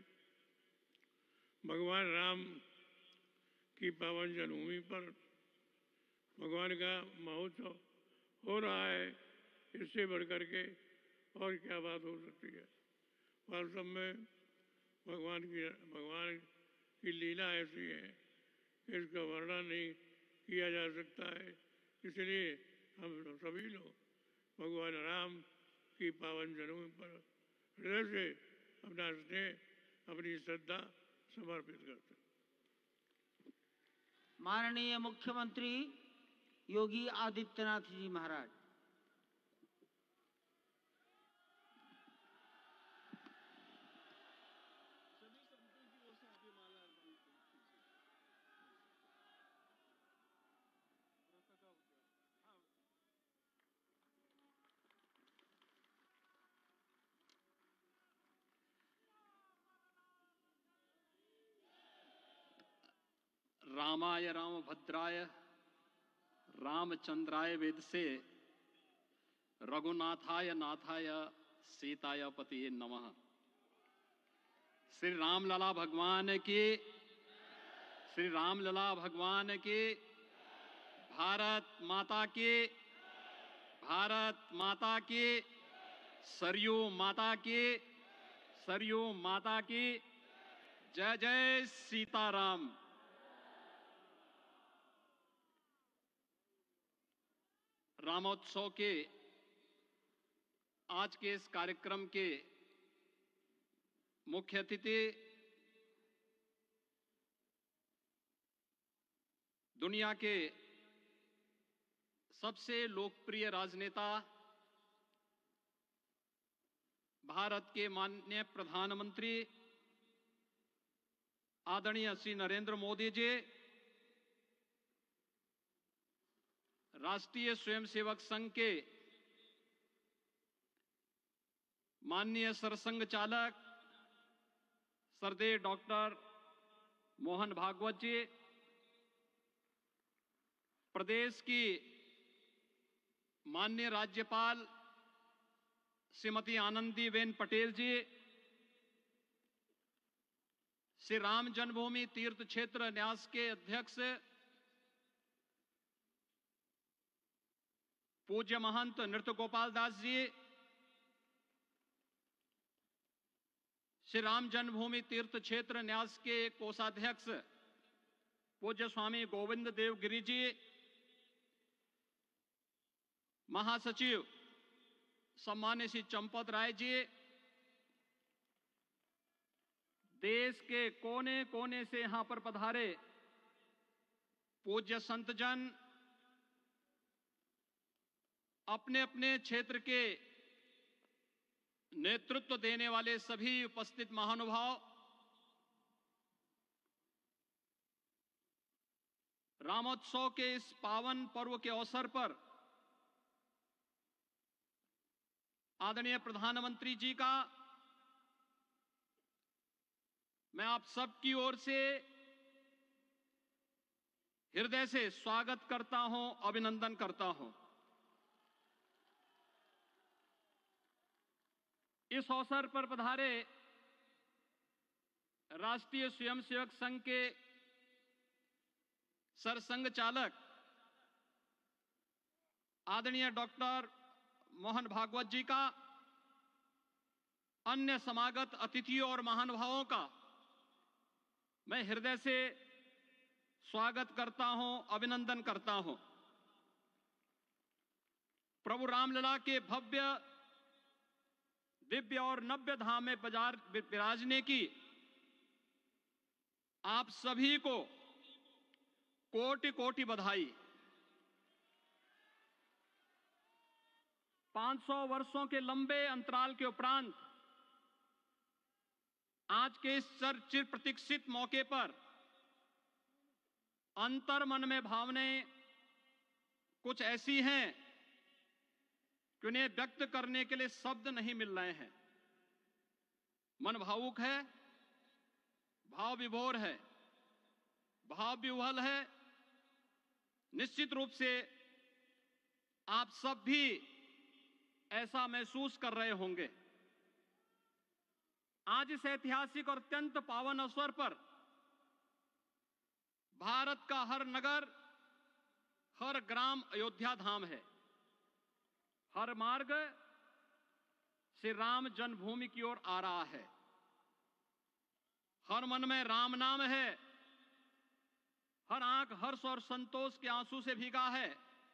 Speaker 1: भगवान राम की पावन जन्मभूमि पर भगवान का महोत्सव हो रहा है। इससे बढ़कर के और क्या बात हो सकती है। वास्तव में भगवान की भगवान की लीला ऐसी है कि इसका वर्णन नहीं किया जा सकता है। इसलिए हम सभी लोग भगवान राम की पावन जन्मभूमि पर हृदय से अपना स्नेह, अपनी श्रद्धा समर्पित करते हैं।
Speaker 3: माननीय मुख्यमंत्री योगी आदित्यनाथ जी महाराज।
Speaker 7: रामाय रामभद्राय रामचंद्राय वेद से रघुनाथाय नाथाय सीताय पतिये नमः। श्री रामलला भगवान की, श्री रामलला भगवान की, भारत माता की, भारत माता की, सरयू माता की, सरयू माता की जय जय सीताराम। रामोत्सव के आज के इस कार्यक्रम के मुख्य अतिथि दुनिया के सबसे लोकप्रिय राजनेता भारत के माननीय प्रधानमंत्री आदरणीय श्री नरेंद्र मोदी जी, राष्ट्रीय स्वयंसेवक संघ के माननीय सरसंघ चालक श्रद्धेय डॉक्टर मोहन भागवत जी, प्रदेश की माननीय राज्यपाल श्रीमती आनंदीबेन पटेल जी, श्री राम जन्मभूमि तीर्थ क्षेत्र न्यास के अध्यक्ष पूज्य महंत नृत्य गोपाल दास जी, श्री राम जन्मभूमि तीर्थ क्षेत्र न्यास के कोषाध्यक्ष पूज्य स्वामी गोविंद देव गिरि जी, महासचिव सम्मान्य श्री चंपत राय जी, देश के कोने कोने से यहां पर पधारे पूज्य संतजन, अपने अपने क्षेत्र के नेतृत्व देने वाले सभी उपस्थित महानुभाव, रामोत्सव के इस पावन पर्व के अवसर पर आदरणीय प्रधानमंत्री जी का मैं आप सबकी ओर से हृदय से स्वागत करता हूं, अभिनंदन करता हूं। इस अवसर पर पधारे राष्ट्रीय स्वयंसेवक संघ के सरसंघ चालक आदरणीय डॉक्टर मोहन भागवत जी का, अन्य समागत अतिथियों और महानुभावों का मैं हृदय से स्वागत करता हूं, अभिनंदन करता हूं। प्रभु रामलला के भव्य दिव्य और नव्य धाम में बाजार विराजने की आप सभी को कोटि कोटि बधाई। पांच सौ वर्षों के लंबे अंतराल के उपरांत आज के इस चिर प्रतीक्षित मौके पर अंतर मन में भावनाएं कुछ ऐसी हैं कि उन्हें व्यक्त करने के लिए शब्द नहीं मिल रहे हैं। मन भावुक है, भाव विभोर है, भाव विह्वल है। निश्चित रूप से आप सब भी ऐसा महसूस कर रहे होंगे। आज इस ऐतिहासिक और अत्यंत पावन अवसर पर भारत का हर नगर, हर ग्राम अयोध्या धाम है। हर मार्ग श्री राम जन्मभूमि की ओर आ रहा है। हर मन में राम नाम है। हर आंख हर्ष और संतोष के आंसू से भीगा है।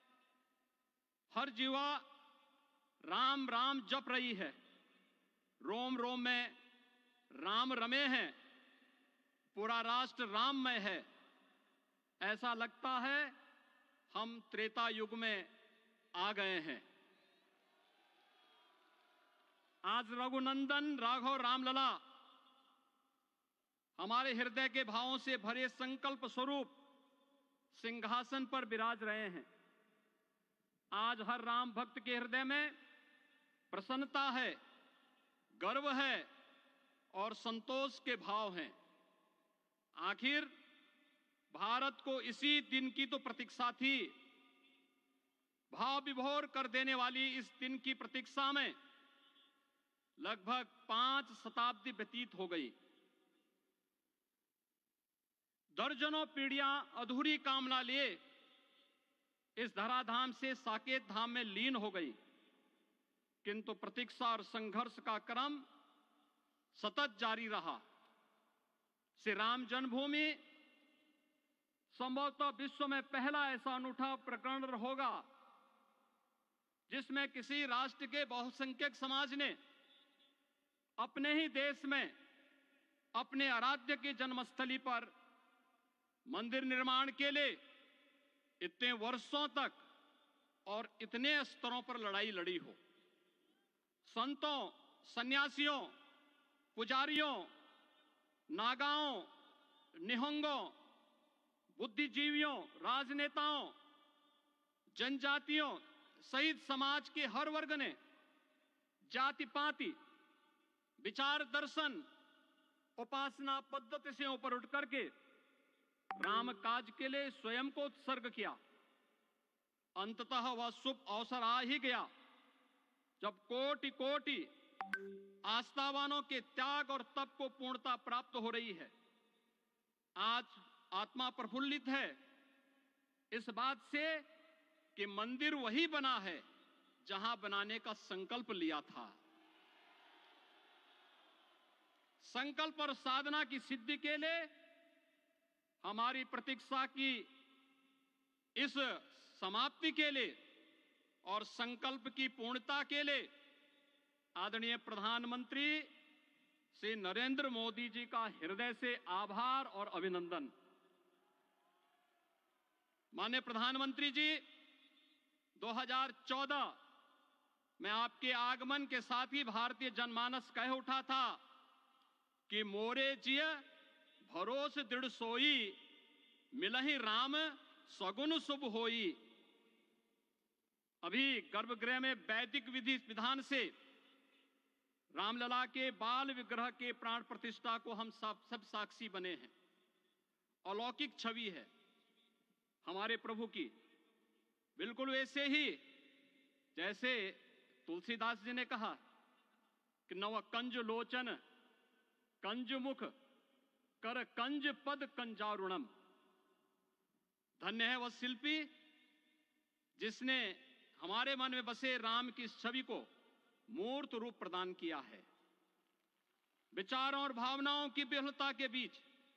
Speaker 7: हर जीवा राम राम जप रही है। रोम रोम में राम रमे हैं। पूरा राष्ट्र राममय है। ऐसा लगता है हम त्रेता युग में आ गए हैं। आज रघुनंदन राघव रामलला हमारे हृदय के भावों से भरे संकल्प स्वरूप सिंहासन पर विराज रहे हैं। आज हर राम भक्त के हृदय में प्रसन्नता है, गर्व है और संतोष के भाव हैं। आखिर भारत को इसी दिन की तो प्रतीक्षा थी। भाव विभोर कर देने वाली इस दिन की प्रतीक्षा में लगभग पांच शताब्दी व्यतीत हो गई। दर्जनों पीढ़ियां अधूरी कामना लिए इस धराधाम से साकेत धाम में लीन हो गई, किंतु प्रतीक्षा और संघर्ष का क्रम सतत जारी रहा। श्री राम जन्मभूमि संभवतः विश्व में पहला ऐसा अनूठा प्रकरण होगा जिसमें किसी राष्ट्र के बहुसंख्यक समाज ने अपने ही देश में अपने आराध्य की जन्मस्थली पर मंदिर निर्माण के लिए इतने वर्षों तक और इतने स्तरों पर लड़ाई लड़ी हो। संतों, सन्यासियों, पुजारियों, नागाओं, निहंगों, बुद्धिजीवियों, राजनेताओं, जनजातियों सहित समाज के हर वर्ग ने जाति पाति, विचार दर्शन, उपासना पद्धति से ऊपर उठ करके राम काज के लिए स्वयं को उत्सर्ग किया। अंततः वह शुभ अवसर आ ही गया जब कोटि कोटि आस्थावानों के त्याग और तप को पूर्णता प्राप्त हो रही है। आज आत्मा प्रफुल्लित है इस बात से कि मंदिर वही बना है जहां बनाने का संकल्प लिया था। संकल्प और साधना की सिद्धि के लिए हमारी प्रतीक्षा की इस समाप्ति के लिए और संकल्प की पूर्णता के लिए आदरणीय प्रधानमंत्री श्री नरेंद्र मोदी जी का हृदय से आभार और अभिनंदन। माननीय प्रधानमंत्री जी, दो हज़ार चौदह में आपके आगमन के साथ ही भारतीय जनमानस कह उठा था कि मोरे जिय भरोस दृढ़ सोई, मिलहि राम सगुन शुभ होई। अभी गर्भगृह में वैदिक विधि विधान से रामलला के बाल विग्रह के प्राण प्रतिष्ठा को हम सब सब साक्षी बने हैं। अलौकिक छवि है हमारे प्रभु की, बिल्कुल वैसे ही जैसे तुलसीदास जी ने कहा कि नव कंज लोचन कंज मुख कर कंज पद कंजारुणम। धन्य है वह शिल्पी जिसने हमारे मन में बसे राम की छवि को मूर्त रूप प्रदान किया है। विचारों और भावनाओं की विहलता के बीच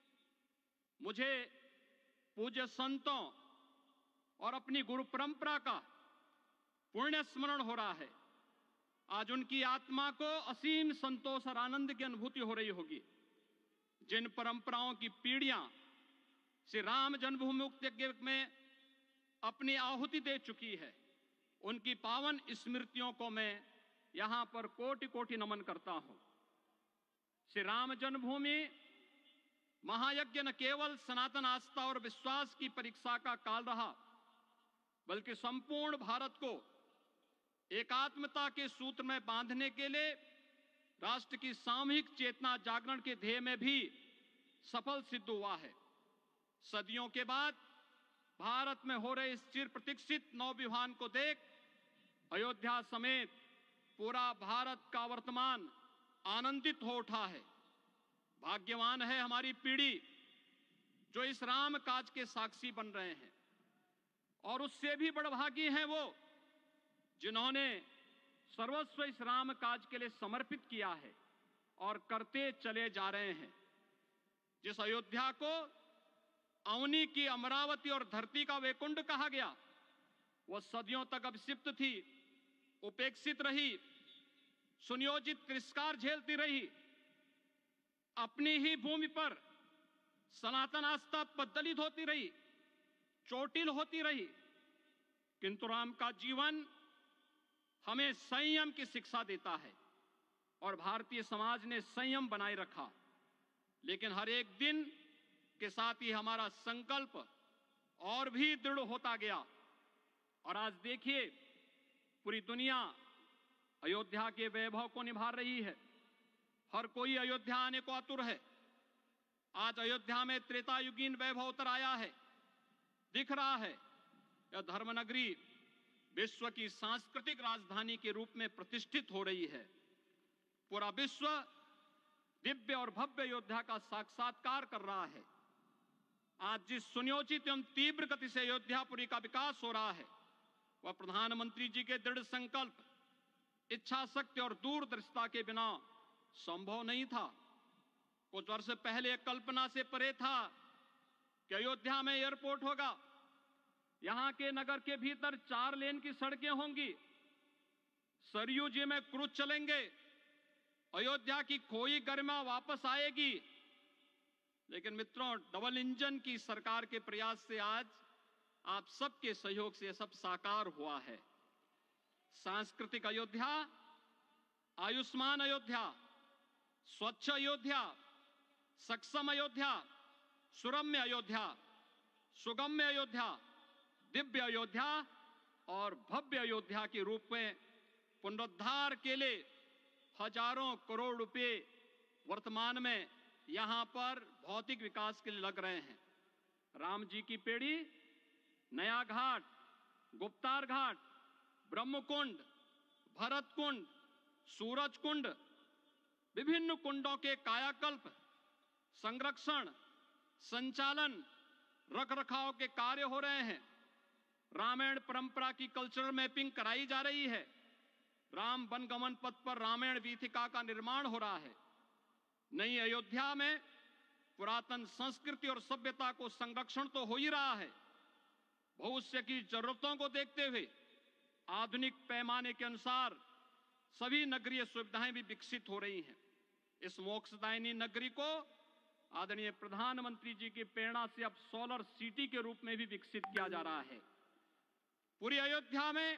Speaker 7: मुझे पूज्य संतों और अपनी गुरु परंपरा का पुण्य स्मरण हो रहा है। आज उनकी आत्मा को असीम संतोष और आनंद की अनुभूति हो रही होगी। जिन परंपराओं की पीढ़ियां श्री राम जन्मभूमि यज्ञ में अपनी आहुति दे चुकी है, उनकी पावन स्मृतियों को मैं यहां पर कोटि कोटि नमन करता हूं। श्री राम जन्मभूमि महायज्ञ न केवल सनातन आस्था और विश्वास की परीक्षा का काल रहा, बल्कि संपूर्ण भारत को एकात्मता के सूत्र में बांधने के लिए राष्ट्र की सामूहिक चेतना जागरण के ध्येय में भी सफल सिद्ध हुआ है। सदियों के बाद भारत में हो रहे इस चिर प्रतीक्षित नवविवाह को देख अयोध्या समेत पूरा भारत का वर्तमान आनंदित हो उठा है। भाग्यवान है हमारी पीढ़ी जो इस राम काज के साक्षी बन रहे हैं, और उससे भी बड़भागी हैं वो जिन्होंने सर्वस्व इस राम काज के लिए समर्पित किया है और करते चले जा रहे हैं। जिस अयोध्या को अवनी की अमरावती और धरती का वैकुंठ कहा गया, वह सदियों तक अभिषिप्त थी, उपेक्षित रही, सुनियोजित तिरस्कार झेलती रही, अपनी ही भूमि पर सनातन आस्था पद्दलित होती रही, चोटिल होती रही। किंतु राम का जीवन हमें संयम की शिक्षा देता है और भारतीय समाज ने संयम बनाए रखा। लेकिन हर एक दिन के साथ ही हमारा संकल्प और भी दृढ़ होता गया, और आज देखिए पूरी दुनिया अयोध्या के वैभव को निभा रही है। हर कोई अयोध्या आने को आतुर है। आज अयोध्या में त्रेतायुगीन वैभव उतर आया है, दिख रहा है। यह धर्मनगरी विश्व की सांस्कृतिक राजधानी के रूप में प्रतिष्ठित हो रही है। पूरा विश्व दिव्य और भव्य अयोध्या का साक्षात्कार कर रहा है। आज जिस सुनियोजित एवं तीव्र गति से अयोध्यापुरी का विकास हो रहा है, वह प्रधानमंत्री जी के दृढ़ संकल्प, इच्छा शक्ति और दूरदर्शिता के बिना संभव नहीं था। कुछ वर्ष पहले कल्पना से परे था कि अयोध्या में एयरपोर्ट होगा, यहां के नगर के भीतर चार लेन की सड़कें होंगी, सरयू जी में क्रूज चलेंगे, अयोध्या की खोई गरिमा वापस आएगी। लेकिन मित्रों, डबल इंजन की सरकार के प्रयास से आज आप सबके सहयोग से यह सब साकार हुआ है। सांस्कृतिक अयोध्या, आयुष्मान अयोध्या, स्वच्छ अयोध्या, सक्षम अयोध्या, सुरम्य अयोध्या, सुगम्य अयोध्या, दिव्य अयोध्या और भव्य अयोध्या के रूप में पुनरुद्धार के लिए हजारों करोड़ रुपए वर्तमान में यहां पर भौतिक विकास के लिए लग रहे हैं। राम जी की पेड़ी, नया घाट, गुप्तार घाट, ब्रह्मकुंड, भरत कुंड, सूरज कुंड, विभिन्न कुंडों के कायाकल्प, संरक्षण, संचालन, रखरखाव के कार्य हो रहे हैं। रामायण परंपरा की कल्चरल मैपिंग कराई जा रही है। राम वनगमन पथ पर रामायण वीथिका का निर्माण हो रहा है। नई अयोध्या में पुरातन संस्कृति और सभ्यता को संरक्षण तो हो ही रहा है, भविष्य की जरूरतों को देखते हुए आधुनिक पैमाने के अनुसार सभी नगरीय सुविधाएं भी विकसित हो रही हैं। इस मोक्षदायिनी नगरी को आदरणीय प्रधानमंत्री जी की प्रेरणा से अब सोलर सिटी के रूप में भी विकसित किया जा रहा है। पूरी अयोध्या में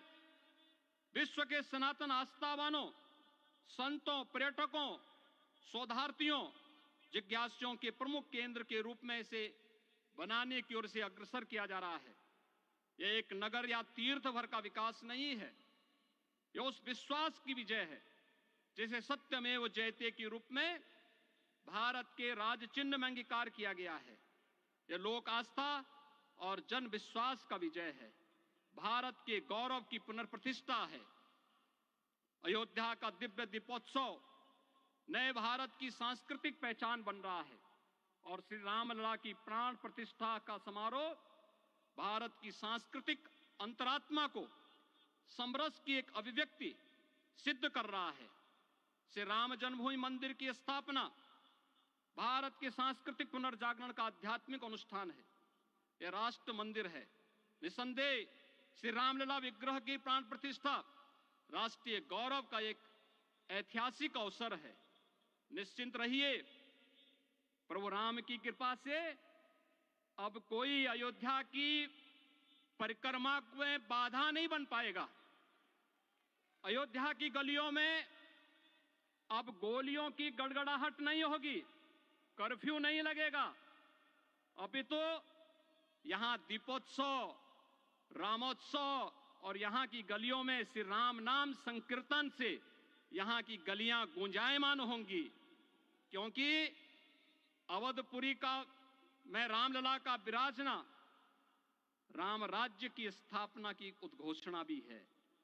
Speaker 7: विश्व के सनातन आस्थावानों, संतों, पर्यटकों, शोधार्थियों, जिज्ञासुओं के प्रमुख केंद्र के रूप में इसे बनाने की ओर से अग्रसर किया जा रहा है। यह एक नगर या तीर्थ भर का विकास नहीं है, यह उस विश्वास की विजय है जिसे सत्यमेव जयते के रूप में भारत के राज चिन्ह में अंगीकार किया गया है। यह लोक आस्था और जन विश्वास का विजय है, भारत के गौरव की पुनर्प्रतिष्ठा है। अयोध्या का दिव्य दीपोत्सव नए भारत की सांस्कृतिक पहचान बन रहा है और श्री रामलला की प्राण प्रतिष्ठा का समारोह भारत की सांस्कृतिक अंतरात्मा को समरस की एक अभिव्यक्ति सिद्ध कर रहा है। श्री राम जन्मभूमि मंदिर की स्थापना भारत के सांस्कृतिक पुनर्जागरण का आध्यात्मिक अनुष्ठान है। यह राष्ट्र मंदिर है। निसंदेह श्री रामलला विग्रह की प्राण प्रतिष्ठा राष्ट्रीय गौरव का एक ऐतिहासिक अवसर है। निश्चिंत रहिए, प्रभु राम की कृपा से अब कोई अयोध्या की परिक्रमा में बाधा नहीं बन पाएगा। अयोध्या की गलियों में अब गोलियों की गड़गड़ाहट नहीं होगी, कर्फ्यू नहीं लगेगा, अपितु यहां दीपोत्सव, रामोत्सव और यहां की गलियों में श्री राम नाम संकीर्तन से यहां की गलियां गुंजायमान होंगी, क्योंकि अवधपुरी का मैं रामलला का विराजना राम राज्य की स्थापना की उद्घोषणा भी है।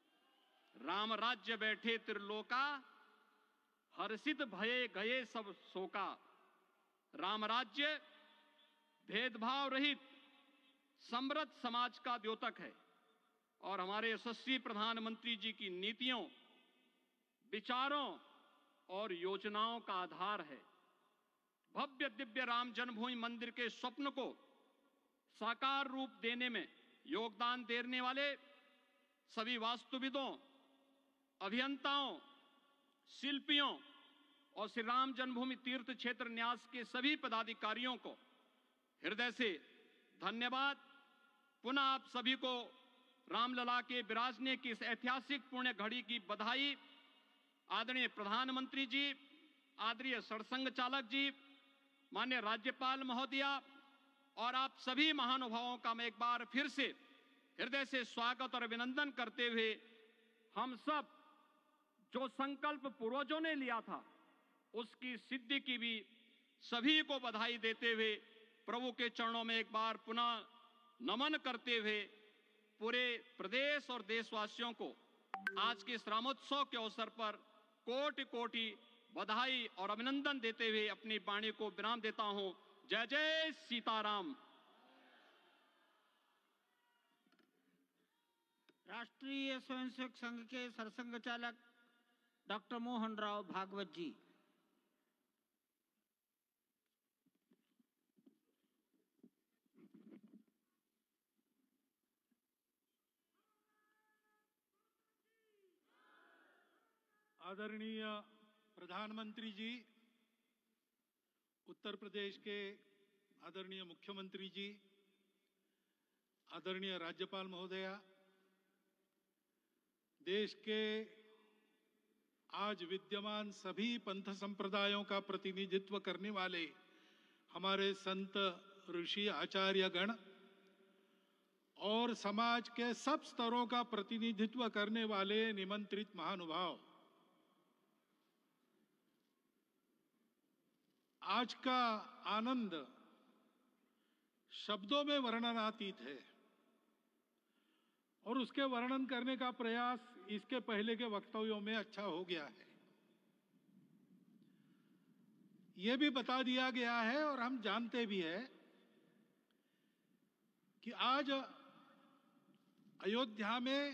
Speaker 7: राम राज्य बैठे त्रिलोका, हर्षित भये गए सब शोका। राम राज्य भेदभाव रहित समृद्ध समाज का द्योतक है और हमारे यशस्वी प्रधानमंत्री जी की नीतियों, विचारों और योजनाओं का आधार है। भव्य दिव्य राम जन्मभूमि मंदिर के स्वप्न को साकार रूप देने में योगदान देने वाले सभी वास्तुविदों, अभियंताओं, शिल्पियों और श्री राम जन्मभूमि तीर्थ क्षेत्र न्यास के सभी पदाधिकारियों को हृदय से धन्यवाद। पुनः आप सभी को रामलला के विराजने की इस ऐतिहासिक पुण्य घड़ी की बधाई। आदरणीय प्रधानमंत्री जी, आदरणीय सरसंघ चालक जी, माननीय राज्यपाल महोदया और आप सभी महानुभावों का मैं एक बार फिर से हृदय से स्वागत और अभिनंदन करते हुए हम सब जो संकल्प पूर्वजों ने लिया था उसकी सिद्धि की भी सभी को बधाई देते हुए प्रभु के चरणों में एक बार पुनः नमन करते हुए पूरे प्रदेश और देशवासियों को आज के इस रामोत्सव के अवसर पर कोटि कोटि बधाई और अभिनंदन देते हुए अपनी वाणी को विराम देता हूं। जय जय सीताराम।
Speaker 3: राष्ट्रीय स्वयंसेवक संघ के सरसंघ चालक डॉक्टर मोहन राव भागवत जी।
Speaker 8: आदरणीय प्रधानमंत्री जी, उत्तर प्रदेश के आदरणीय मुख्यमंत्री जी, आदरणीय राज्यपाल महोदया, देश के आज विद्यमान सभी पंथ संप्रदायों का प्रतिनिधित्व करने वाले हमारे संत ऋषि आचार्य गण और समाज के सब स्तरों का प्रतिनिधित्व करने वाले निमंत्रित महानुभाव, आज का आनंद शब्दों में वर्णनातीत है और उसके वर्णन करने का प्रयास इसके पहले के वक्तव्यों में अच्छा हो गया है। यह भी बता दिया गया है और हम जानते भी हैं कि आज अयोध्या में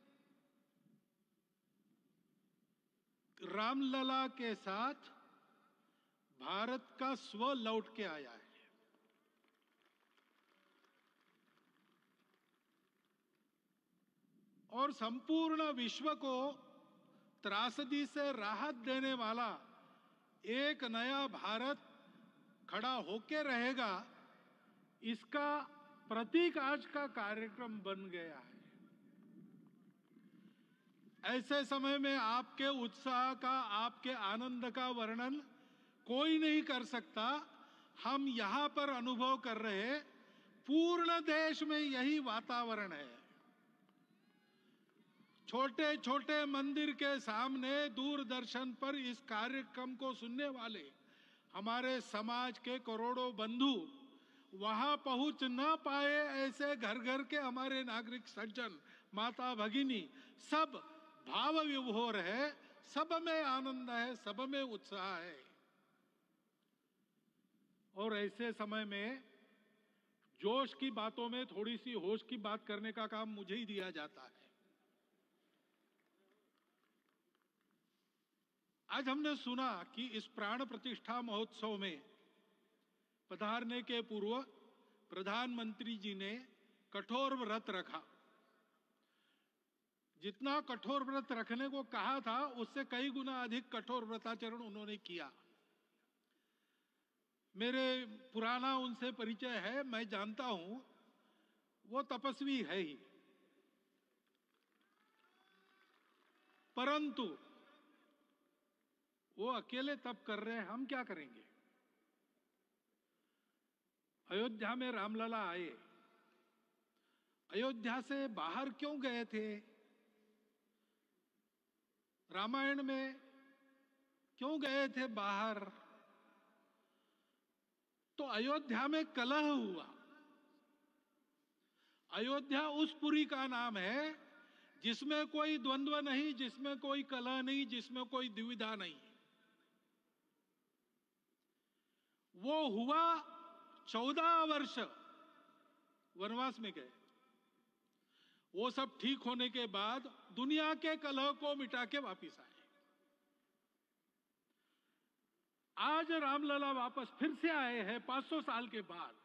Speaker 8: रामलला के साथ भारत का स्व लौट के आया है। और संपूर्ण विश्व को त्रासदी से राहत देने वाला एक नया भारत खड़ा होके रहेगा, इसका प्रतीक आज का कार्यक्रम बन गया है। ऐसे समय में आपके उत्साह का, आपके आनंद का वर्णन कोई नहीं कर सकता। हम यहां पर अनुभव कर रहे, पूर्ण देश में यही वातावरण है। छोटे छोटे मंदिर के सामने दूरदर्शन पर इस कार्यक्रम को सुनने वाले हमारे समाज के करोड़ों बंधु, वहां पहुंच न पाए ऐसे घर घर के हमारे नागरिक सज्जन, माता भगिनी, सब भाव विभोर है, सब में आनंद है, सब में उत्साह है। और ऐसे समय में जोश की बातों में थोड़ी सी होश की बात करने का काम मुझे ही दिया जाता है। आज हमने सुना कि इस प्राण प्रतिष्ठा महोत्सव में पधारने के पूर्व प्रधानमंत्री जी ने कठोर व्रत रखा। जितना कठोर व्रत रखने को कहा था, उससे कई गुना अधिक कठोर व्रताचरण उन्होंने किया। मेरे पुराना उनसे परिचय है, मैं जानता हूं वो तपस्वी है ही, परंतु वो अकेले तप कर रहे हैं, हम क्या करेंगे। अयोध्या में रामलला आए, अयोध्या से बाहर क्यों गए थे? रामायण में क्यों गए थे बाहर? तो अयोध्या में कलह हुआ। अयोध्या उस पुरी का नाम है जिसमें कोई द्वंद्व नहीं, जिसमें कोई कलह नहीं, जिसमें कोई दुविधा नहीं। वो हुआ चौदह वर्ष वनवास में गए। वो सब ठीक होने के बाद दुनिया के कलह को मिटा के वापिस आए। आज रामलला वापस फिर से आए हैं पांच सौ साल के बाद।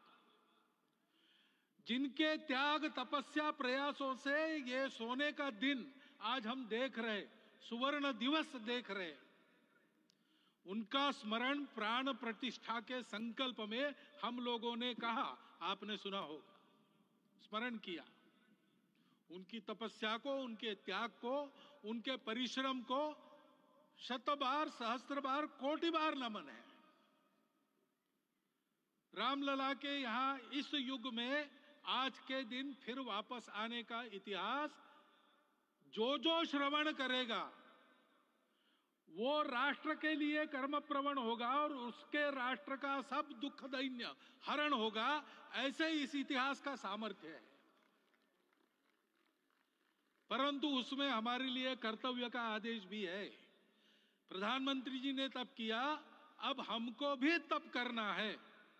Speaker 8: जिनके त्याग, तपस्या, प्रयासों से ये सोने का दिन आज हम देख रहे, सुवर्ण दिवस देख रहे, उनका स्मरण प्राण प्रतिष्ठा के संकल्प में हम लोगों ने कहा, आपने सुना होगा, स्मरण किया। उनकी तपस्या को, उनके त्याग को, उनके परिश्रम को शत बार, सहस्त्र बार, कोटि बार नमन है। रामलला के यहां इस युग में आज के दिन फिर वापस आने का इतिहास जो जो श्रवण करेगा वो राष्ट्र के लिए कर्म प्रवण होगा और उसके राष्ट्र का सब दुख दैन्य हरण होगा। ऐसे इस इतिहास का सामर्थ्य है। परंतु उसमें हमारे लिए कर्तव्य का आदेश भी है। प्रधानमंत्री जी ने तप किया, अब हमको भी तप करना है।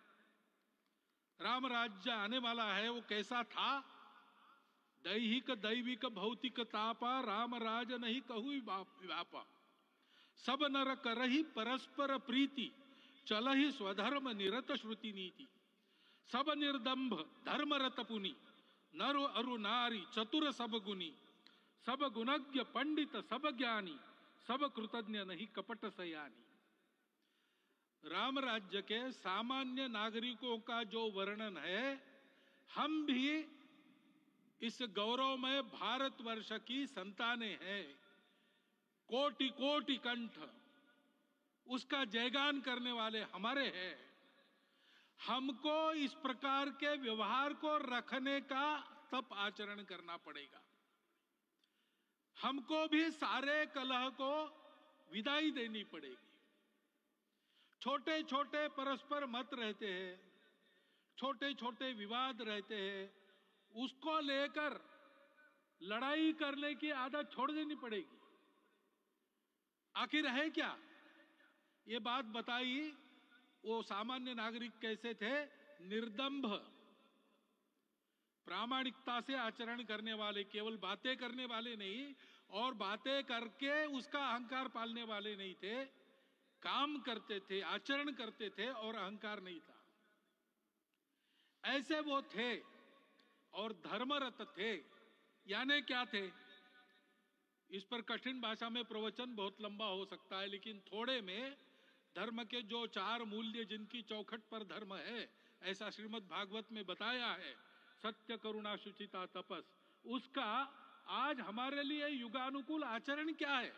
Speaker 8: राम राज्य आने वाला है, वो कैसा था? दैहिक दैविक भौतिक तापा, राम राज नहीं कहु व्यापा। सब नर करहि परस्पर प्रीति, चलहि स्वधर्म निरत श्रुति नीति। सब निर्दंभ धर्म रत पुनि, नर अरु नारी चतुर सब गुनी। सब गुणज्ञ पंडित सब ज्ञानी, सब कृतज्ञ नहीं कपट सयानी। राम राज्य के सामान्य नागरिकों का जो वर्णन है, हम भी इस गौरवमय भारतवर्ष की संतानें हैं। कोटि कोटि कंठ उसका जयगान करने वाले हमारे हैं। हमको इस प्रकार के व्यवहार को रखने का तप आचरण करना पड़ेगा। हमको भी सारे कलह को विदाई देनी पड़ेगी। छोटे छोटे परस्पर मत रहते हैं, छोटे छोटे विवाद रहते हैं, उसको लेकर लड़ाई करने की आदत छोड़ देनी पड़ेगी। आखिर है क्या? ये बात बताई वो सामान्य नागरिक कैसे थे? निर्दंभ, प्रामाणिकता से आचरण करने वाले, केवल बातें करने वाले नहीं और बातें करके उसका अहंकार पालने वाले नहीं थे। काम करते थे, आचरण करते थे और अहंकार नहीं था। ऐसे वो थे और धर्मरत थे। यानी क्या थे? इस पर कठिन भाषा में प्रवचन बहुत लंबा हो सकता है, लेकिन थोड़े में धर्म के जो चार मूल्य जिनकी चौखट पर धर्म है, ऐसा श्रीमद् भागवत में बताया है, सत्य, करुणा, शुचिता, तपस, उसका आज हमारे लिए युगानुकूल आचरण क्या है?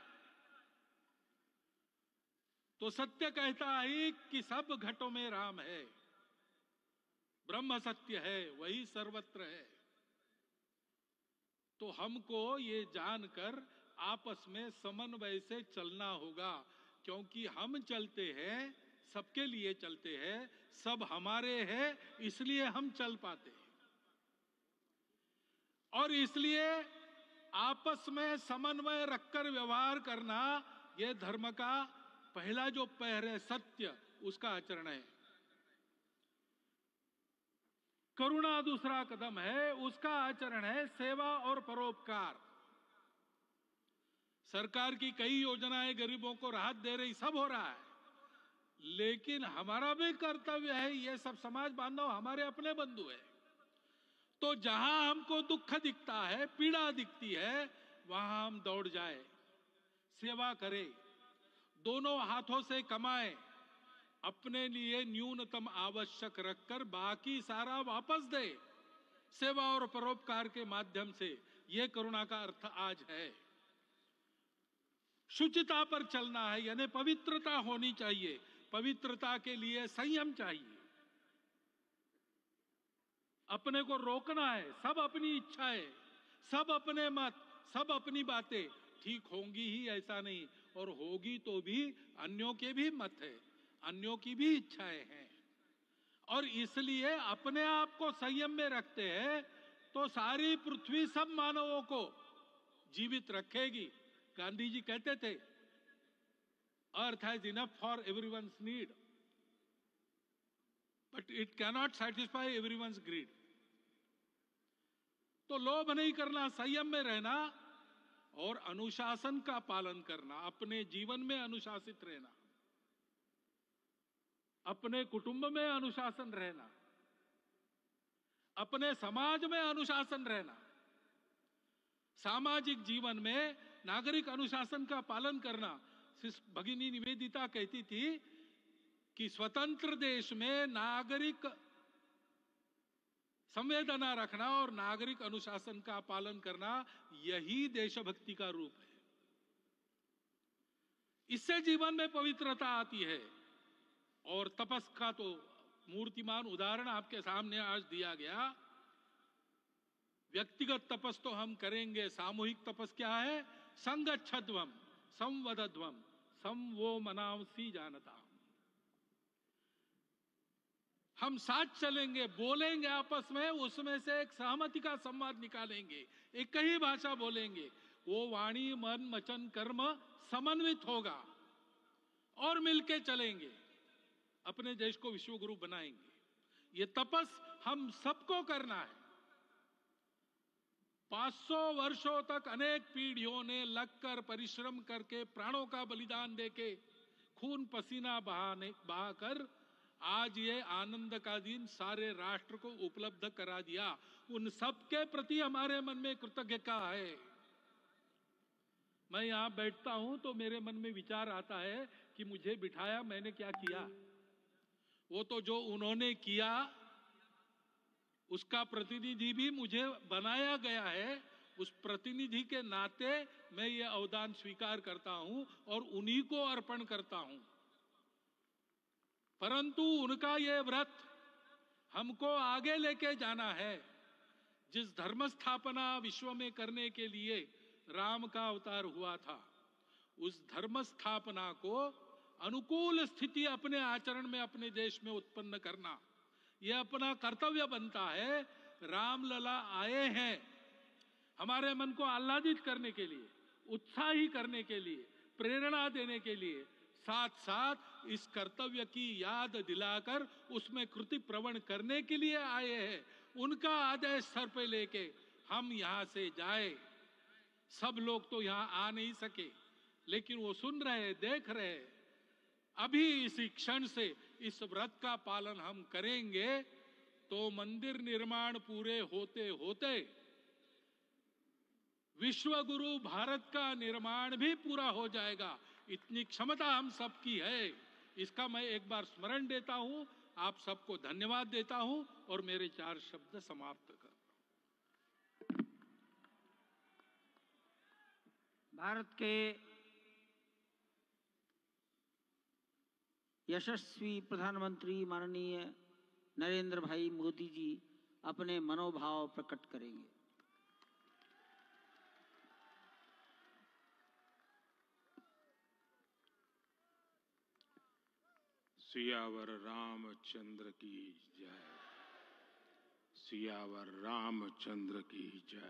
Speaker 8: तो सत्य कहता है कि सब घटों में राम है, ब्रह्म सत्य है, वही सर्वत्र है। तो हमको ये जानकर आपस में समन्वय से चलना होगा, क्योंकि हम चलते हैं, सबके लिए चलते हैं, सब हमारे हैं, इसलिए हम चल पाते हैं। और इसलिए आपस में समन्वय रखकर व्यवहार करना, यह धर्म का पहला जो पैर है, सत्य, उसका आचरण है। करुणा दूसरा कदम है, उसका आचरण है सेवा और परोपकार। सरकार की कई योजनाएं गरीबों को राहत दे रही, सब हो रहा है, लेकिन हमारा भी कर्तव्य है, ये सब समाज बांधव हमारे अपने बंधु है। तो जहां हमको दुख दिखता है, पीड़ा दिखती है, वहां हम दौड़ जाए, सेवा करें, दोनों हाथों से कमाएं, अपने लिए न्यूनतम आवश्यक रखकर बाकी सारा वापस दे, सेवा और परोपकार के माध्यम से। यह करुणा का अर्थ आज है। शुचिता पर चलना है, यानी पवित्रता होनी चाहिए। पवित्रता के लिए संयम चाहिए, अपने को रोकना है। सब अपनी इच्छाएं, सब अपने मत, सब अपनी बातें ठीक होंगी ही ऐसा नहीं, और होगी तो भी अन्यों के भी मत है, अन्यों की भी इच्छाएं हैं। और इसलिए अपने आप को संयम में रखते हैं तो सारी पृथ्वी सब मानवों को जीवित रखेगी। गांधी जी कहते थे, earth has enough for everyone's need, but it cannot satisfy everyone's greed. तो लोभ नहीं करना, संयम में रहना और अनुशासन का पालन करना, अपने जीवन में अनुशासित रहना, अपने कुटुंब में अनुशासन रहना, अपने समाज में अनुशासन रहना। सामाजिक जीवन में नागरिक अनुशासन का पालन करना। भगिनी निवेदिता कहती थी कि स्वतंत्र देश में नागरिक संवेदना रखना और नागरिक अनुशासन का पालन करना, यही देशभक्ति का रूप है। इससे जीवन में पवित्रता आती है। और तपस का तो मूर्तिमान उदाहरण आपके सामने आज दिया गया। व्यक्तिगत तपस तो हम करेंगे, सामूहिक तपस क्या है? संगच्छध्वम संवदध्वम संवो मनांसी जानता। हम साथ चलेंगे, बोलेंगे आपस में, उसमें से एक सहमति का संवाद निकालेंगे, एक ही भाषा बोलेंगे, वो वाणी मन वचन कर्म समन्वित होगा और मिलके चलेंगे, अपने देश को विश्व गुरु बनाएंगे। ये तपस हम सबको करना है। पांच सौ वर्षों तक अनेक पीढ़ियों ने लगकर परिश्रम करके, प्राणों का बलिदान देके, खून पसीना बहाने बहाकर आज ये आनंद का दिन सारे राष्ट्र को उपलब्ध करा दिया। उन सब के प्रति हमारे मन में कृतज्ञता है। मैं यहाँ बैठता हूं तो मेरे मन में विचार आता है कि मुझे बिठाया, मैंने क्या किया। वो तो जो उन्होंने किया उसका प्रतिनिधि भी मुझे बनाया गया है। उस प्रतिनिधि के नाते मैं ये अवदान स्वीकार करता हूं और उन्हीं को अर्पण करता हूं। परंतु उनका ये व्रत हमको आगे लेके जाना है। जिस धर्म स्थापना विश्व में करने के लिए राम का अवतार हुआ था, उस धर्म स्थापना को अनुकूल स्थिति अपने आचरण में अपने देश में उत्पन्न करना, यह अपना कर्तव्य बनता है। रामलला आए हैं हमारे मन को आह्लादित करने के लिए, उत्साही करने के लिए, प्रेरणा देने के लिए, साथ साथ इस कर्तव्य की याद दिलाकर उसमें कृति प्रवण करने के लिए आए हैं। उनका आदेश सर पे लेके हम यहां से जाए। सब लोग तो यहां आ नहीं सके, लेकिन वो सुन रहे, देख रहे। अभी इसी क्षण से इस व्रत का पालन हम करेंगे तो मंदिर निर्माण पूरे होते होते विश्व गुरु भारत का निर्माण भी पूरा हो जाएगा। इतनी क्षमता हम सबकी है। इसका मैं एक बार स्मरण देता हूं, आप सबको धन्यवाद देता हूं और मेरे चार शब्द समाप्त कर।
Speaker 3: भारत के यशस्वी प्रधानमंत्री माननीय नरेंद्र भाई मोदी जी अपने मनोभाव प्रकट करेंगे।
Speaker 9: सियावर रामचंद्र की जय। सियावर रामचंद्र की जय।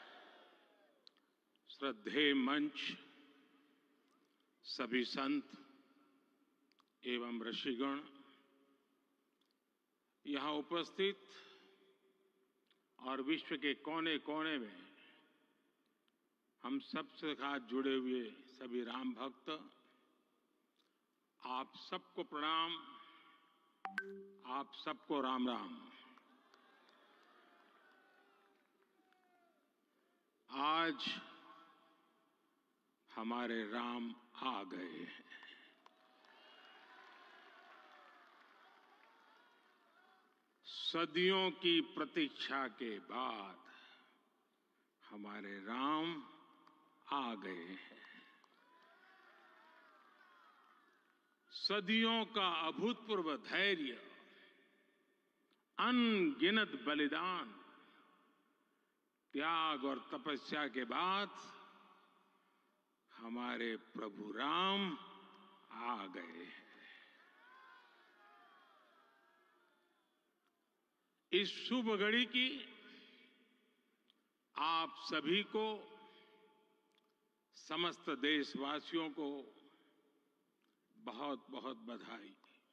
Speaker 9: श्रद्धेय मंच, सभी संत एवं ऋषिगण, यहाँ उपस्थित और विश्व के कोने कोने में हम सबसे साथ जुड़े हुए सभी राम भक्त, आप सबको प्रणाम, आप सबको राम राम। आज हमारे राम आ गए हैं। सदियों की प्रतीक्षा के बाद हमारे राम आ गए हैं। सदियों का अभूतपूर्व धैर्य, अनगिनत बलिदान, त्याग और तपस्या के बाद हमारे प्रभु राम आ गए हैं। इस शुभ घड़ी की आप सभी को, समस्त देशवासियों को बहुत बहुत बधाई।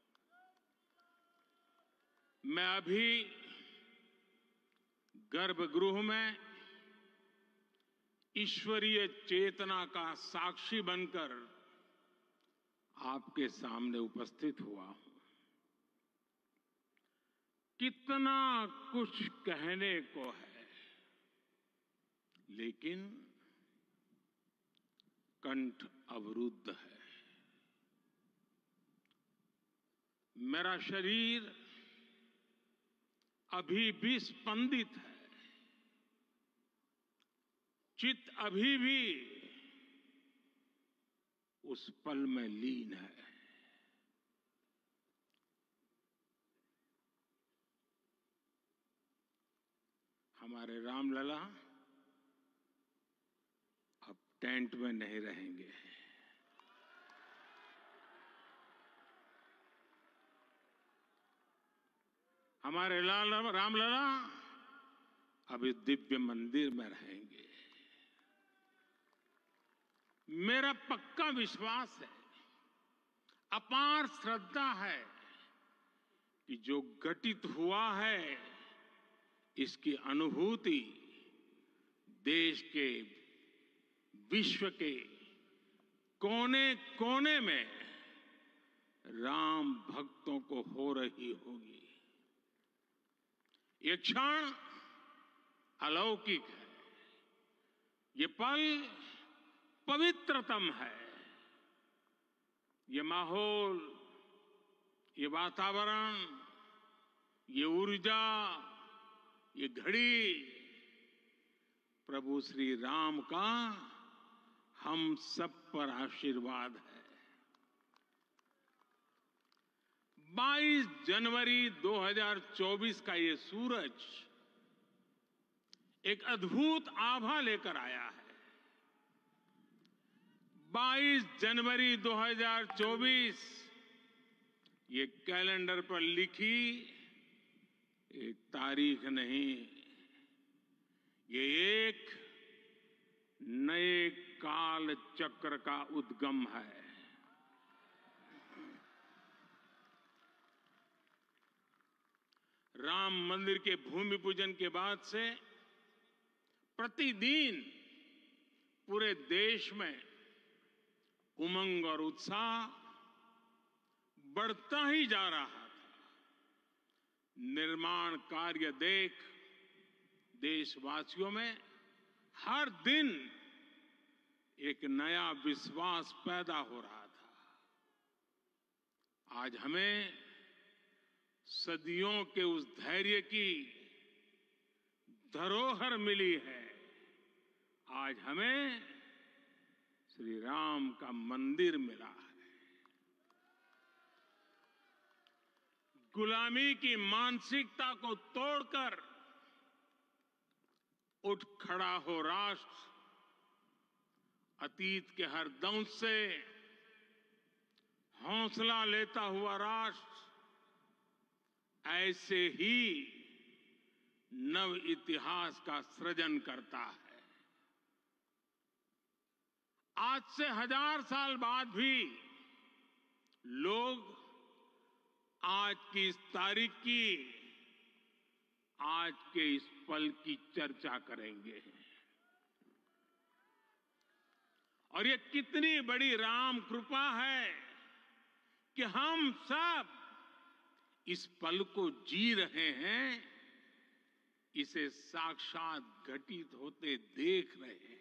Speaker 9: मैं अभी गर्भगृह में ईश्वरीय चेतना का साक्षी बनकर आपके सामने उपस्थित हुआ हूं। कितना कुछ कहने को है, लेकिन कंठ अवरुद्ध है। मेरा शरीर अभी भी स्पंदित है, चित्त अभी भी उस पल में लीन है। हमारे रामलला अब टेंट में नहीं रहेंगे। हमारे लाल रामलला अब इस दिव्य मंदिर में रहेंगे। मेरा पक्का विश्वास है, अपार श्रद्धा है कि जो घटित हुआ है, इसकी अनुभूति देश के, विश्व के कोने कोने में राम भक्तों को हो रही होगी। ये क्षण अलौकिक है। ये पल पवित्रतम है। ये माहौल, ये वातावरण, ये ऊर्जा, ये घड़ी प्रभु श्री राम का हम सब पर आशीर्वाद है। बाईस जनवरी दो हज़ार चौबीस का ये सूरज एक अद्भुत आभा लेकर आया है। बाईस जनवरी दो हज़ार चौबीस ये कैलेंडर पर लिखी एक तारीख नहीं, ये एक नए काल चक्र का उद्गम है। राम मंदिर के भूमि पूजन के बाद से प्रतिदिन पूरे देश में उमंग और उत्साह बढ़ता ही जा रहा था। निर्माण कार्य देख देशवासियों में हर दिन एक नया विश्वास पैदा हो रहा था। आज हमें सदियों के उस धैर्य की धरोहर मिली है। आज हमें श्री राम का मंदिर मिला है। गुलामी की मानसिकता को तोड़कर उठ खड़ा हो राष्ट्र। अतीत के हर दंश से हौसला लेता हुआ राष्ट्र ऐसे ही नव इतिहास का सृजन करता है। आज से हजार साल बाद भी लोग आज की इस तारीख की, आज के इस पल की चर्चा करेंगे। और ये कितनी बड़ी राम कृपा है कि हम सब इस पल को जी रहे हैं, इसे साक्षात घटित होते देख रहे हैं।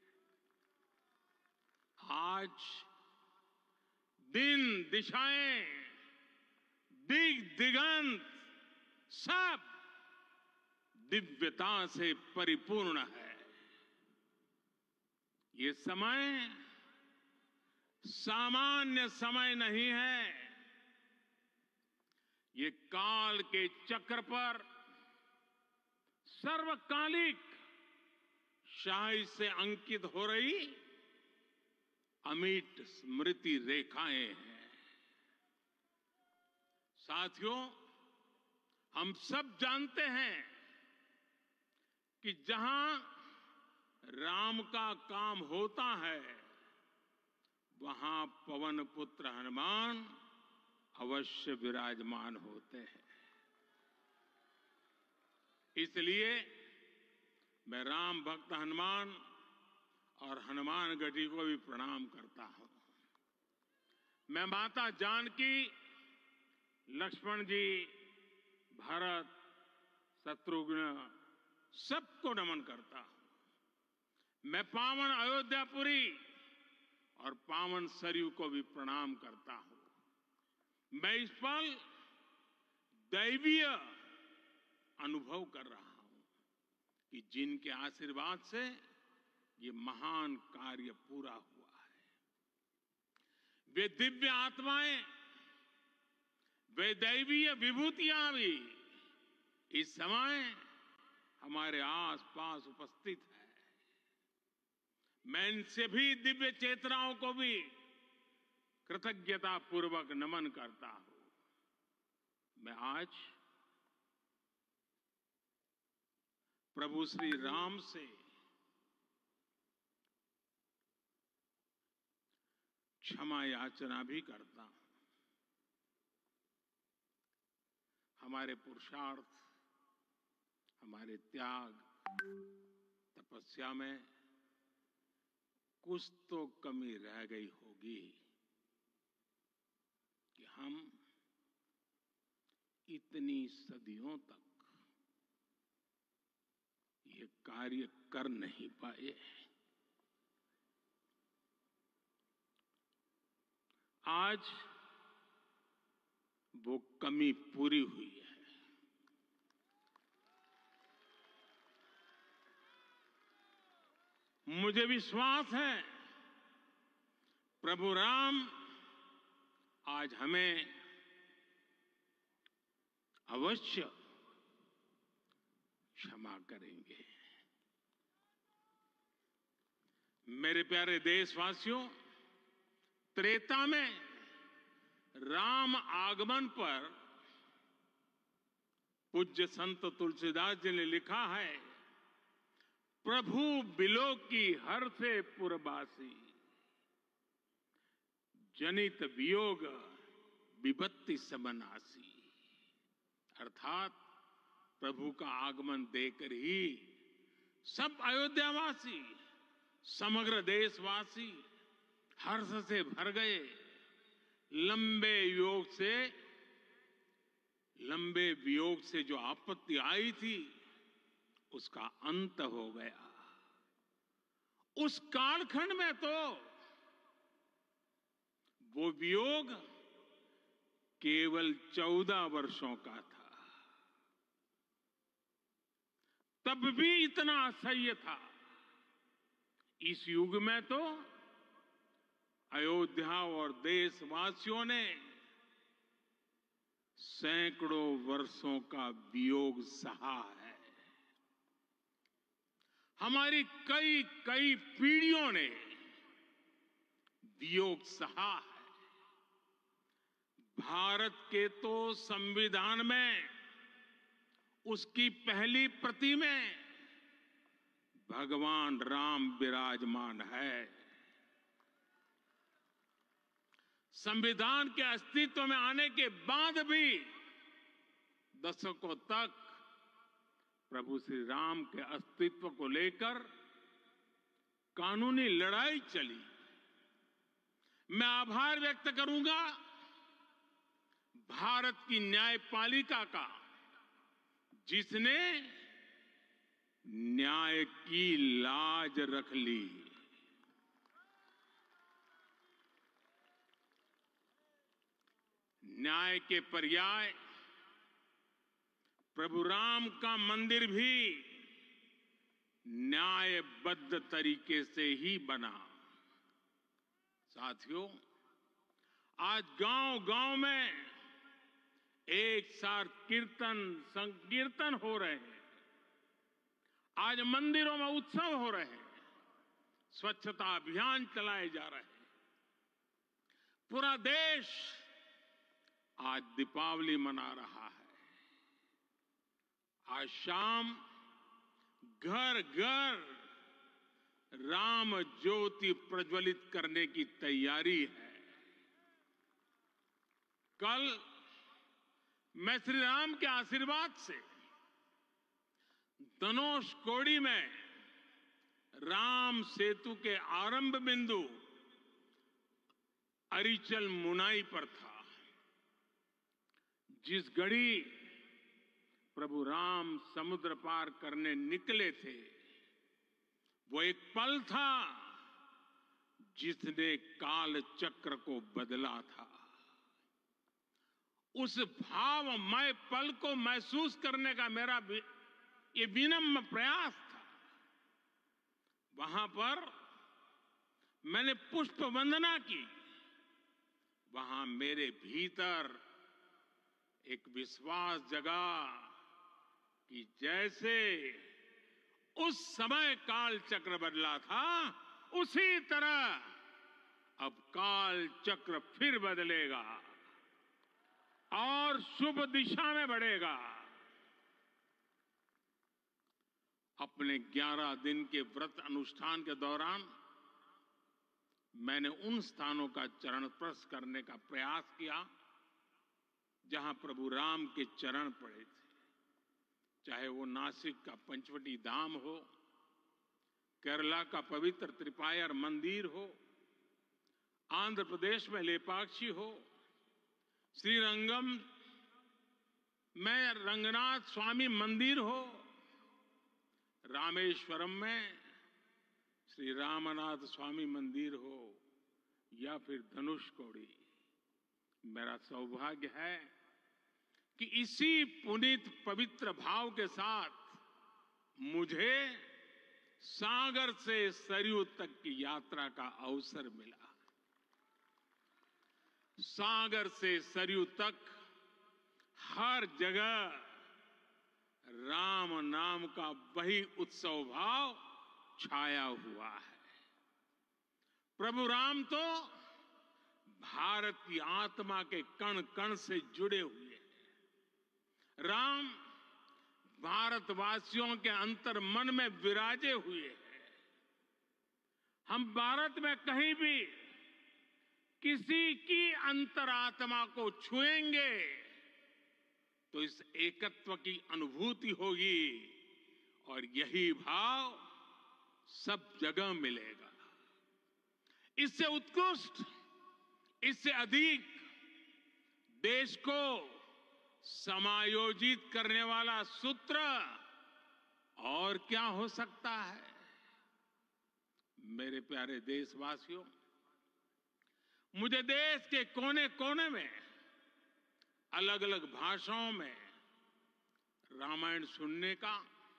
Speaker 9: आज दिन दिशाएं, दिग दिगंत सब दिव्यता से परिपूर्ण है। ये समय सामान्य समय नहीं है। ये काल के चक्र पर सर्वकालिक शाही से अंकित हो रही अमिट स्मृति रेखाएं हैं। साथियों, हम सब जानते हैं कि जहां राम का काम होता है वहां पवन पुत्र हनुमान अवश्य विराजमान होते हैं। इसलिए मैं राम भक्त हनुमान और हनुमान गढ़ी को भी प्रणाम करता हूं। मैं माता जानकी, लक्ष्मण जी, भरत, शत्रुघ्न सबको नमन करता हूं। मैं पावन अयोध्यापुरी और पावन सरयू को भी प्रणाम करता हूं। मैं इस पल दैवीय अनुभव कर रहा हूं कि जिनके आशीर्वाद से ये महान कार्य पूरा हुआ है। वे दिव्य आत्माएं, वे दैवीय विभूतियां भी इस समय हमारे आसपास उपस्थित है। मैं इनसे भी दिव्य चेतनाओं को भी कृतज्ञता पूर्वक नमन करता हूं। मैं आज प्रभु श्री राम से क्षमा याचना भी करता हूं। हमारे पुरुषार्थ, हमारे त्याग, तपस्या में कुछ तो कमी रह गई होगी कि हम इतनी सदियों तक ये कार्य कर नहीं पाए। आज वो कमी पूरी हुई है। मुझे विश्वास है प्रभु राम आज हमें अवश्य क्षमा करेंगे। मेरे प्यारे देशवासियों, त्रेता में राम आगमन पर पूज्य संत तुलसीदास जी ने लिखा है, प्रभु बिलो की हर से पुरबासी, जनित वियोग विपत्ति समनासी। अर्थात प्रभु का आगमन देकर ही सब अयोध्यावासी, समग्र देशवासी हर्ष से भर गए। लंबे योग से लंबे वियोग से जो आपत्ति आई थी उसका अंत हो गया। उस कालखंड में तो वो वियोग केवल चौदह वर्षों का था, तब भी इतना असह्य था। इस युग में तो अयोध्या और देशवासियों ने सैकड़ों वर्षों का वियोग सहा है। हमारी कई कई पीढ़ियों ने वियोग सहा है। भारत के तो संविधान में उसकी पहली प्रति में भगवान राम विराजमान है। संविधान के अस्तित्व में आने के बाद भी दशकों तक प्रभु श्री राम के अस्तित्व को लेकर कानूनी लड़ाई चली। मैं आभार व्यक्त करूंगा भारत की न्यायपालिका का, जिसने न्याय की लाज रख ली। न्याय के पर्याय प्रभु राम का मंदिर भी न्यायबद्ध तरीके से ही बना। साथियों, आज गांव-गांव में एक साथ कीर्तन संकीर्तन हो रहे हैं। आज मंदिरों में उत्सव हो रहे हैं, स्वच्छता अभियान चलाए जा रहे हैं। पूरा देश आज दीपावली मना रहा है। आज शाम घर घर राम ज्योति प्रज्वलित करने की तैयारी है। कल मैं श्री राम के आशीर्वाद से धनुष कोडी में राम सेतु के आरंभ बिंदु अरिचल मुनाई पर था। जिस घड़ी प्रभु राम समुद्र पार करने निकले थे, वो एक पल था जिसने काल चक्र को बदला था। उस भावमय पल को महसूस करने का मेरा ये विनम्र प्रयास था। वहां पर मैंने पुष्प वंदना की। वहां मेरे भीतर एक विश्वास जगा कि जैसे उस समय काल चक्र बदला था, उसी तरह अब काल चक्र फिर बदलेगा और शुभ दिशा में बढ़ेगा। अपने ग्यारह दिन के व्रत अनुष्ठान के दौरान मैंने उन स्थानों का चरण स्पर्श करने का प्रयास किया जहां प्रभु राम के चरण पड़े थे। चाहे वो नासिक का पंचवटी धाम हो, केरला का पवित्र त्रिपायर मंदिर हो, आंध्र प्रदेश में लेपाक्षी हो, श्रीरंगम में रंगनाथ स्वामी मंदिर हो, रामेश्वरम में श्री रामनाथ स्वामी मंदिर हो, या फिर धनुष कोडी। मेरा सौभाग्य है कि इसी पुनीत पवित्र भाव के साथ मुझे सागर से सरयू तक की यात्रा का अवसर मिला। सागर से सरयू तक हर जगह राम नाम का वही उत्सव भाव छाया हुआ है। प्रभु राम तो भारत की आत्मा के कण कण से जुड़े हुए हैं। राम भारतवासियों के अंतर मन में विराजे हुए हैं। हम भारत में कहीं भी किसी की अंतरात्मा को छुएंगे तो इस एकत्व की अनुभूति होगी और यही भाव सब जगह मिलेगा। इससे उत्कृष्ट, इससे अधिक देश को समायोजित करने वाला सूत्र और क्या हो सकता है। मेरे प्यारे देशवासियों, मुझे देश के कोने कोने में अलग अलग भाषाओं में रामायण सुनने का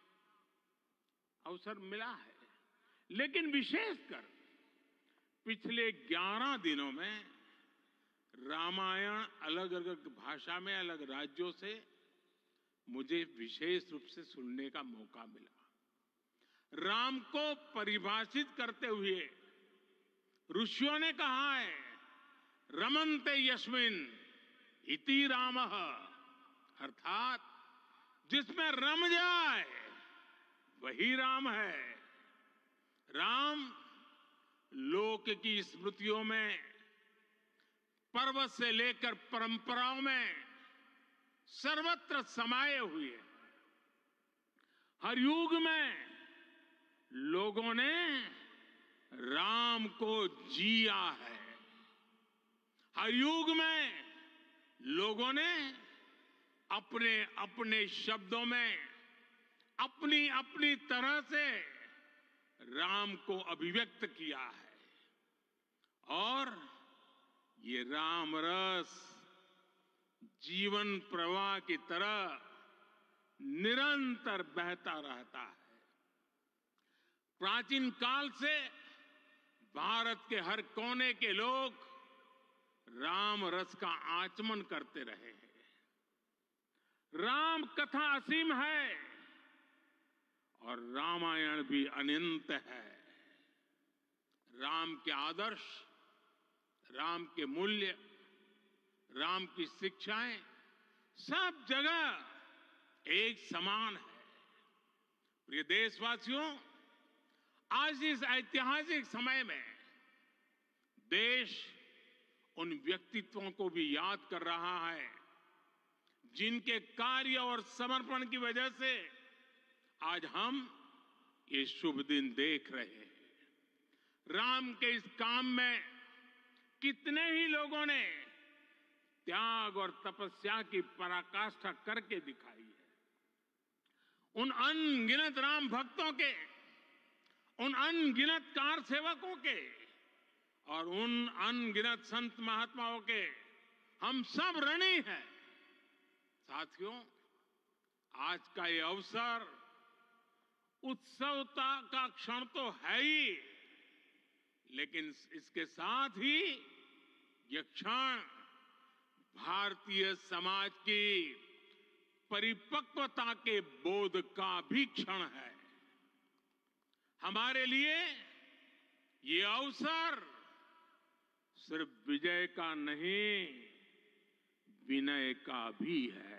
Speaker 9: अवसर मिला है, लेकिन विशेषकर पिछले ग्यारह दिनों में रामायण अलग अलग भाषा में अलग राज्यों से मुझे विशेष रूप से सुनने का मौका मिला। राम को परिभाषित करते हुए ऋषियों ने कहा है, रमन्ते यस्मिन् इति रामः, अर्थात जिसमें रम जाए वही राम है। राम लोक की स्मृतियों में, पर्वत से लेकर परंपराओं में सर्वत्र समाये हुए हैं। हर युग में लोगों ने राम को जिया है। हर युग में लोगों ने अपने अपने शब्दों में अपनी अपनी तरह से राम को अभिव्यक्त किया है और ये राम रस जीवन प्रवाह की तरह निरंतर बहता रहता है। प्राचीन काल से भारत के हर कोने के लोग राम रस का आचमन करते रहे हैं। राम कथा असीम है और रामायण भी अनंत है। राम के आदर्श, राम के मूल्य, राम की शिक्षाएं सब जगह एक समान है। प्रिय देशवासियों, आज इस ऐतिहासिक समय में देश उन व्यक्तित्वों को भी याद कर रहा है जिनके कार्य और समर्पण की वजह से आज हम ये शुभ दिन देख रहे हैं। राम के इस काम में कितने ही लोगों ने त्याग और तपस्या की पराकाष्ठा करके दिखाई है। उन अनगिनत राम भक्तों के, उन अनगिनत कार सेवकों के और उन अनगिनत संत महात्माओं के हम सब ऋणी हैं। साथियों, आज का ये अवसर उत्सवता का क्षण तो है ही, लेकिन इसके साथ ही यह क्षण भारतीय समाज की परिपक्वता के बोध का भी क्षण है। हमारे लिए ये अवसर सिर्फ विजय का नहीं, विनय का भी है।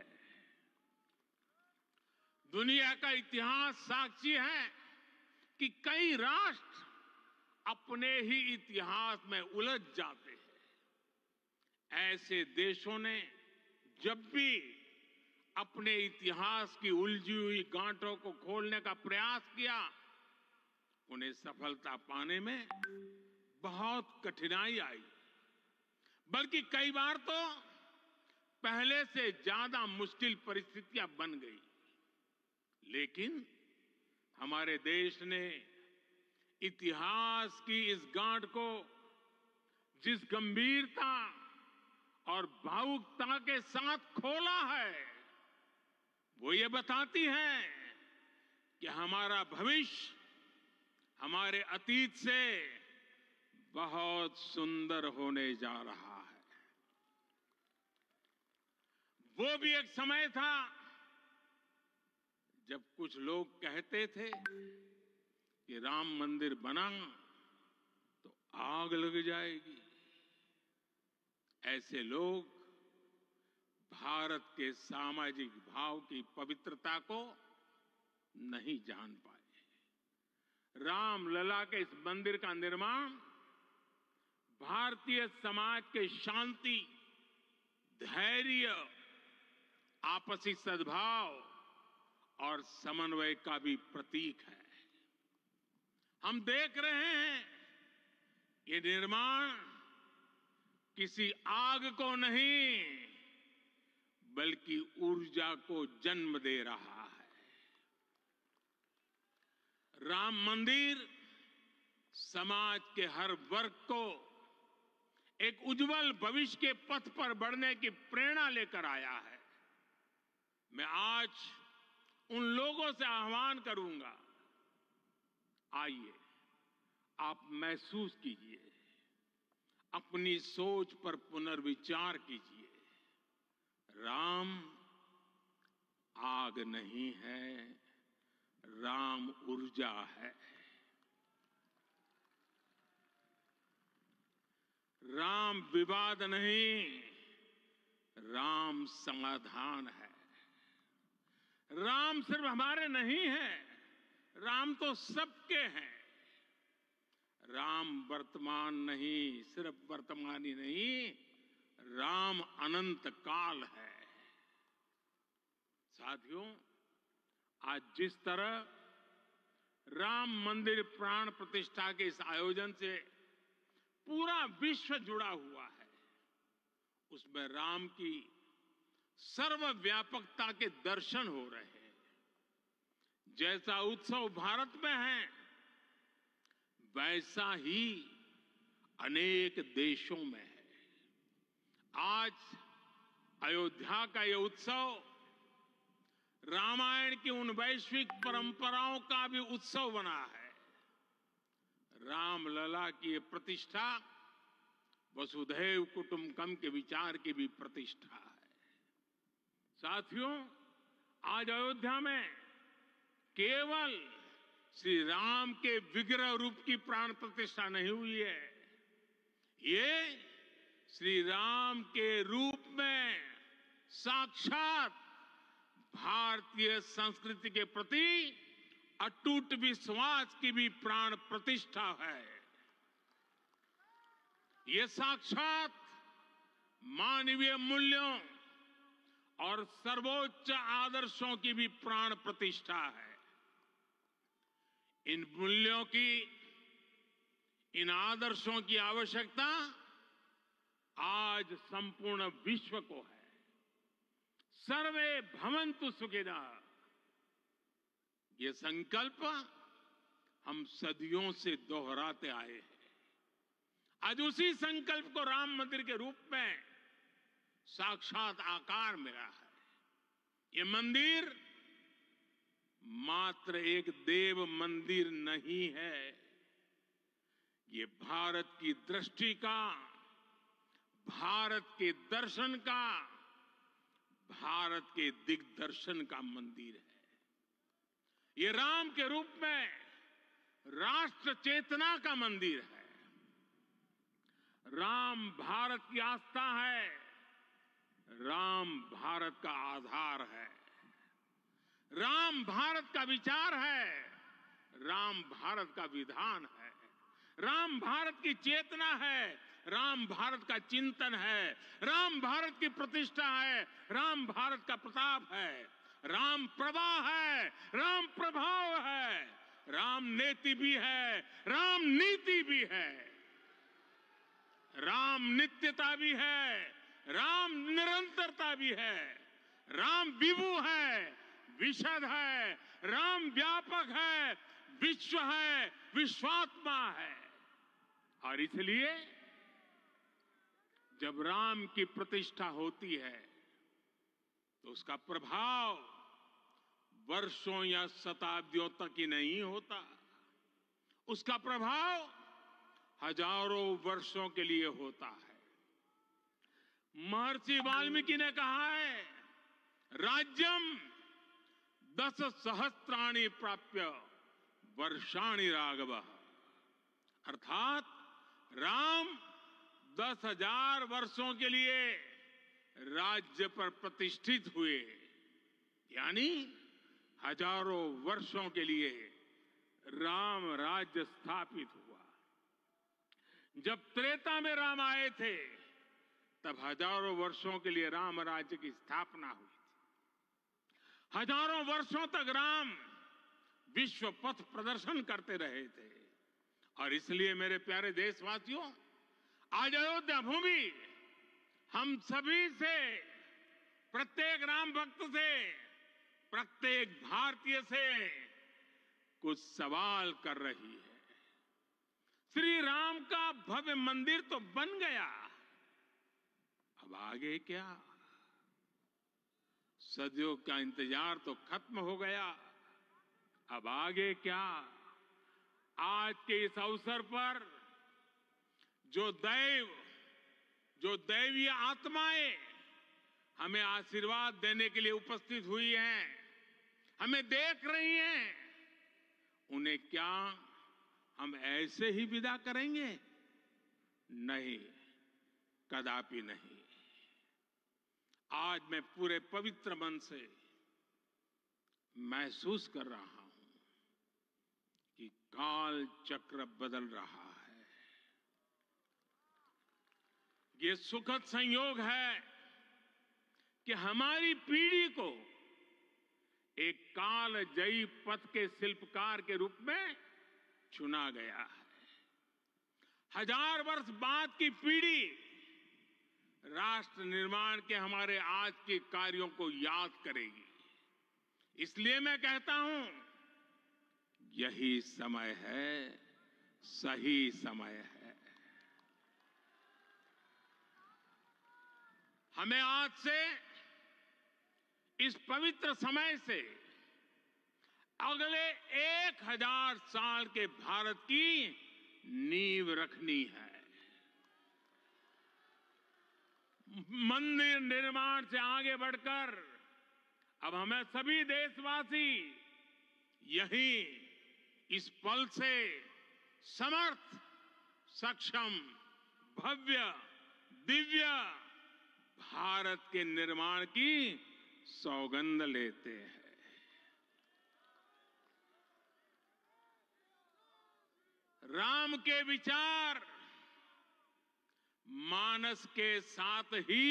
Speaker 9: दुनिया का इतिहास साक्षी है कि कई राष्ट्र अपने ही इतिहास में उलझ जाते हैं। ऐसे देशों ने जब भी अपने इतिहास की उलझी हुई गांठों को खोलने का प्रयास किया, उन्हें सफलता पाने में बहुत कठिनाई आई, बल्कि कई बार तो पहले से ज्यादा मुश्किल परिस्थितियां बन गई। लेकिन हमारे देश ने इतिहास की इस गांठ को जिस गंभीरता और भावुकता के साथ खोला है, वो ये बताती हैं कि हमारा भविष्य हमारे अतीत से बहुत सुंदर होने जा रहा है। वो भी एक समय था जब कुछ लोग कहते थे कि राम मंदिर बना तो आग लग जाएगी। ऐसे लोग भारत के सामाजिक भाव की पवित्रता को नहीं जान पाए। रामलला के इस मंदिर का निर्माण भारतीय समाज के शांति, धैर्य, आपसी सद्भाव और समन्वय का भी प्रतीक है। हम देख रहे हैं ये निर्माण किसी आग को नहीं बल्कि ऊर्जा को जन्म दे रहा है। राम मंदिर समाज के हर वर्ग को एक उज्जवल भविष्य के पथ पर बढ़ने की प्रेरणा लेकर आया है। मैं आज उन लोगों से आह्वान करूंगा, आइए आप महसूस कीजिए, अपनी सोच पर पुनर्विचार कीजिए। राम आग नहीं है, राम ऊर्जा है। राम विवाद नहीं, राम समाधान है। राम सिर्फ हमारे नहीं है, राम तो सबके हैं। राम वर्तमान नहीं, सिर्फ वर्तमान ही नहीं, राम अनंत काल है। साथियों, आज जिस तरह राम मंदिर प्राण प्रतिष्ठा के इस आयोजन से पूरा विश्व जुड़ा हुआ है, उसमें राम की सर्वव्यापकता के दर्शन हो रहे हैं। जैसा उत्सव भारत में है, वैसा ही अनेक देशों में है। आज अयोध्या का यह उत्सव रामायण की उन वैश्विक परंपराओं का भी उत्सव बना है। रामलला की ये प्रतिष्ठा वसुधैव कुटुंबकम के विचार की भी प्रतिष्ठा है। साथियों, आज अयोध्या में केवल श्री राम के विग्रह रूप की प्राण प्रतिष्ठा नहीं हुई है, ये श्री राम के रूप में साक्षात भारतीय संस्कृति के प्रति अटूट विश्वास की भी प्राण प्रतिष्ठा है। ये साक्षात मानवीय मूल्यों और सर्वोच्च आदर्शों की भी प्राण प्रतिष्ठा है। इन मूल्यों की, इन आदर्शों की आवश्यकता आज संपूर्ण विश्व को है। सर्वे भवन्तु सुखिनः, ये संकल्प हम सदियों से दोहराते आए हैं। आज उसी संकल्प को राम मंदिर के रूप में साक्षात आकार मिला है। ये मंदिर मात्र एक देव मंदिर नहीं है, ये भारत की दृष्टि का, भारत के दर्शन का, भारत के दिग्दर्शन का मंदिर है। ये राम के रूप में राष्ट्र चेतना का मंदिर है। राम भारत की आस्था है, राम भारत का आधार है। राम भारत का विचार है, राम भारत का विधान है। राम भारत की चेतना है, राम भारत का चिंतन है। राम भारत की प्रतिष्ठा है, राम भारत का प्रताप है। राम प्रवाह है, राम प्रभाव है। राम नेति भी है, राम नीति भी है। राम नित्यता भी है, राम निरंतरता भी है। राम विभु है, विशद है। राम व्यापक है, विश्व है, विश्वात्मा है। और इसलिए जब राम की प्रतिष्ठा होती है तो उसका प्रभाव वर्षों या शताब्दियों तक ही नहीं होता, उसका प्रभाव हजारों वर्षों के लिए होता है। महर्षि वाल्मीकि ने कहा है, राज्यम दस सहस्त्राणि प्राप्य वर्षाणि राघव, अर्थात राम दस हजार वर्षों के लिए राज्य पर प्रतिष्ठित हुए, यानी हजारों वर्षों के लिए राम राज्य स्थापित हुआ। जब त्रेता में राम आए थे तब हजारों वर्षों के लिए राम राज्य की स्थापना हुई थी। हजारों वर्षों तक राम विश्व पथ प्रदर्शन करते रहे थे। और इसलिए मेरे प्यारे देशवासियों, आज अयोध्या भूमि हम सभी से, प्रत्येक राम भक्त से, प्रत्येक भारतीय से कुछ सवाल कर रही है। श्री राम का भव्य मंदिर तो बन गया, अब आगे क्या? सदियों का इंतजार तो खत्म हो गया, अब आगे क्या? आज के इस अवसर पर जो दैव, जो दैवीय आत्माएं हमें आशीर्वाद देने के लिए उपस्थित हुई हैं, हमें देख रही हैं, उन्हें क्या हम ऐसे ही विदा करेंगे? नहीं, कदापि नहीं। आज मैं पूरे पवित्र मन से महसूस कर रहा हूं कि काल चक्र बदल रहा है। ये सुखद संयोग है कि हमारी पीढ़ी को एक कालजयी पथ के शिल्पकार के रूप में चुना गया है। हजार वर्ष बाद की पीढ़ी राष्ट्र निर्माण के हमारे आज के कार्यों को याद करेगी। इसलिए मैं कहता हूं, यही समय है, सही समय है। हमें आज से, इस पवित्र समय से अगले एक हजार साल के भारत की नींव रखनी है। मंदिर निर्माण से आगे बढ़कर अब हमें सभी देशवासी यही इस पल से समर्थ, सक्षम, भव्य, दिव्य भारत के निर्माण की सौगंध लेते हैं। राम के विचार मानस के साथ ही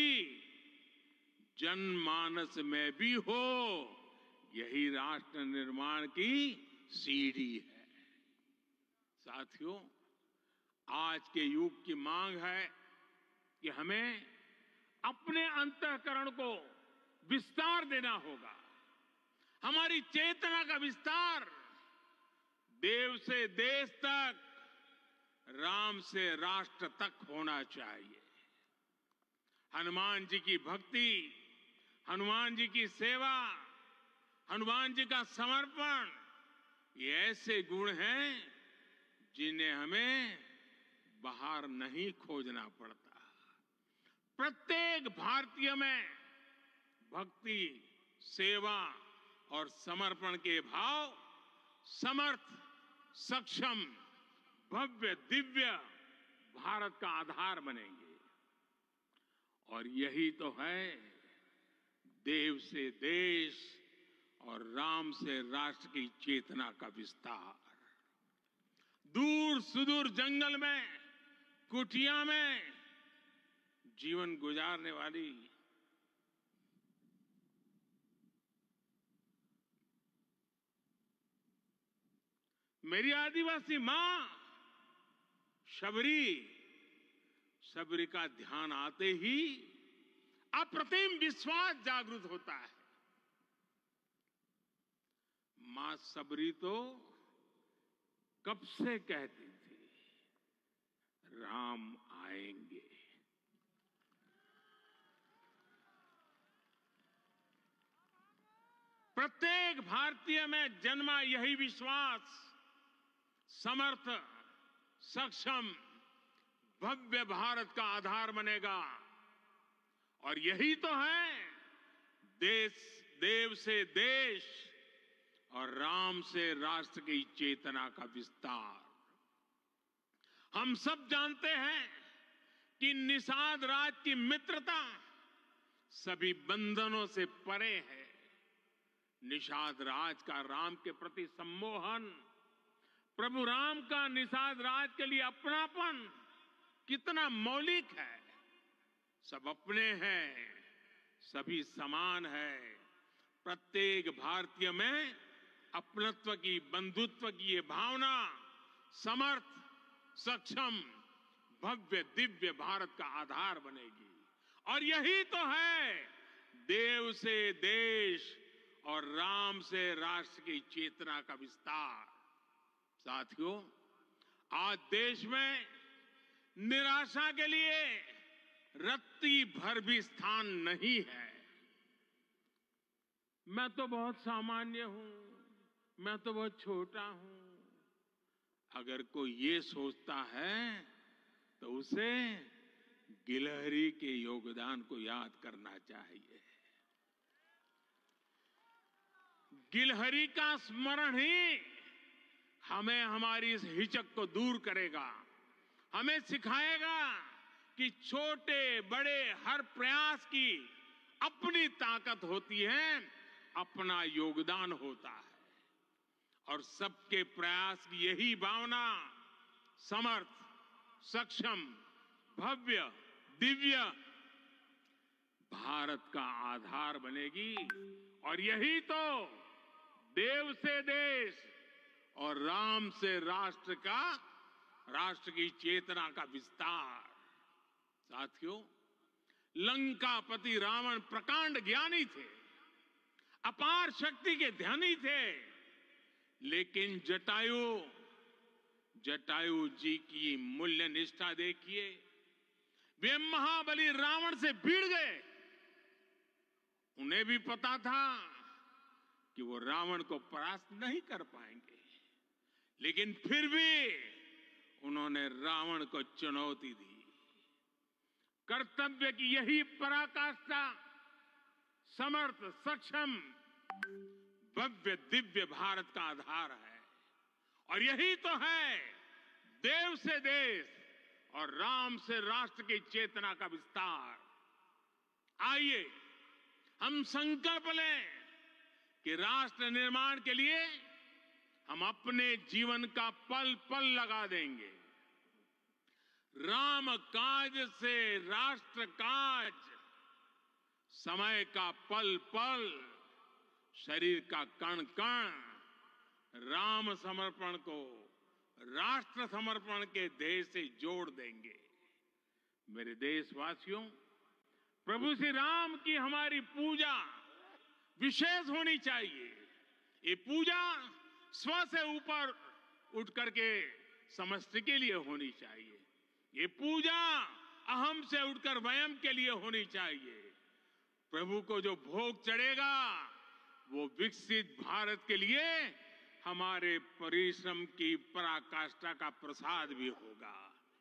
Speaker 9: जनमानस में भी हो, यही राष्ट्र निर्माण की सीढ़ी है। साथियों, आज के युग की मांग है कि हमें अपने अंतःकरण को विस्तार देना होगा। हमारी चेतना का विस्तार देव से देश तक, राम से राष्ट्र तक होना चाहिए। हनुमान जी की भक्ति, हनुमान जी की सेवा, हनुमान जी का समर्पण, ये ऐसे गुण हैं जिन्हें हमें बाहर नहीं खोजना पड़ता। प्रत्येक भारतीय में भक्ति, सेवा और समर्पण के भाव समर्थ, सक्षम, भव्य, दिव्य भारत का आधार बनेंगे। और यही तो है देव से देश और राम से राष्ट्र की चेतना का विस्तार। दूर सुदूर जंगल में, कुटिया में जीवन गुजारने वाली मेरी आदिवासी मां शबरी, शबरी का ध्यान आते ही अप्रतिम विश्वास जागृत होता है। मां शबरी तो कब से कहती थी, राम आएंगे, प्रत्येक भारतीय में जन्मा यही विश्वास समर्थ, सक्षम, भव्य भारत का आधार बनेगा। और यही तो है देश, देव से देश और राम से राष्ट्र की चेतना का विस्तार। हम सब जानते हैं कि निषाद राज की मित्रता सभी बंधनों से परे है। निषाद राज का राम के प्रति सम्मोहन, प्रभु राम का निषाद राज के लिए अपनापन कितना मौलिक है। सब अपने हैं, सभी समान है। प्रत्येक भारतीय में अपनत्व की, बंधुत्व की ये भावना समर्थ, सक्षम, भव्य, दिव्य भारत का आधार बनेगी। और यही तो है देव से देश और राम से राष्ट्र की चेतना का विस्तार। साथियों, आज देश में निराशा के लिए रत्ती भर भी स्थान नहीं है। मैं तो बहुत सामान्य हूं, मैं तो बहुत छोटा हूं। अगर कोई ये सोचता है तो उसे गिलहरी के योगदान को याद करना चाहिए। गिलहरी का स्मरण ही हमें हमारी इस हिचक को दूर करेगा, हमें सिखाएगा कि छोटे बड़े हर प्रयास की अपनी ताकत होती है, अपना योगदान होता है। और सबके प्रयास की यही भावना समर्थ, सक्षम, भव्य, दिव्य भारत का आधार बनेगी। और यही तो देव से देश और राम से राष्ट्र का, राष्ट्र की चेतना का विस्तार। साथियों, लंकापति रावण प्रकांड ज्ञानी थे, अपार शक्ति के धनी थे, लेकिन जटायु जटायु जी की मूल्य निष्ठा देखिए। वे महाबली रावण से भिड़ गए। उन्हें भी पता था कि वो रावण को परास्त नहीं कर पाएंगे, लेकिन फिर भी उन्होंने रावण को चुनौती दी। कर्तव्य की यही पराकाष्ठा समर्थ, सक्षम, भव्य, दिव्य भारत का आधार है। और यही तो है देव से देश और राम से राष्ट्र की चेतना का विस्तार। आइए हम संकल्प लें कि राष्ट्र निर्माण के लिए हम अपने जीवन का पल पल लगा देंगे। राम काज से राष्ट्र काज, समय का पल पल, शरीर का कण कण राम समर्पण को राष्ट्र समर्पण के ध्येय से जोड़ देंगे। मेरे देशवासियों, प्रभु श्री राम की हमारी पूजा विशेष होनी चाहिए। ये पूजा स्व से ऊपर उठ करके समष्टि के लिए होनी चाहिए। ये पूजा अहम से उठकर वयम के लिए होनी चाहिए। प्रभु को जो भोग चढ़ेगा वो विकसित भारत के लिए हमारे परिश्रम की पराकाष्ठा का प्रसाद भी होगा।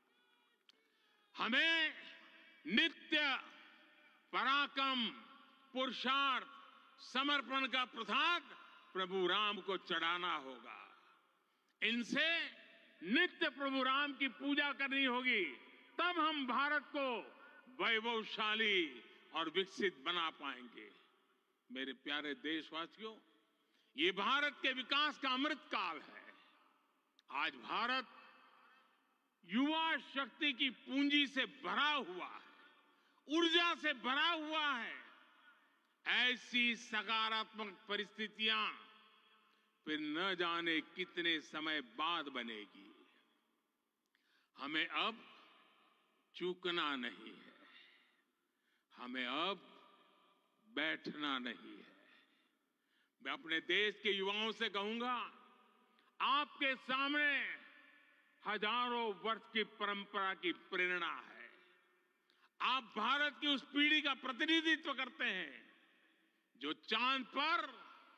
Speaker 9: हमें नित्य पराक्रम, पुरुषार्थ, समर्पण का प्रसाद प्रभु राम को चढ़ाना होगा। इनसे नित्य प्रभु राम की पूजा करनी होगी, तब हम भारत को वैभवशाली और विकसित बना पाएंगे। मेरे प्यारे देशवासियों, ये भारत के विकास का अमृत काल है। आज भारत युवा शक्ति की पूंजी से भरा हुआ है, ऊर्जा से भरा हुआ है। ऐसी सकारात्मक परिस्थितियां फिर न जाने कितने समय बाद बनेगी। हमें अब चूकना नहीं है, हमें अब बैठना नहीं है। मैं अपने देश के युवाओं से कहूंगा, आपके सामने हजारों वर्ष की परंपरा की प्रेरणा है। आप भारत की उस पीढ़ी का प्रतिनिधित्व करते हैं जो चांद पर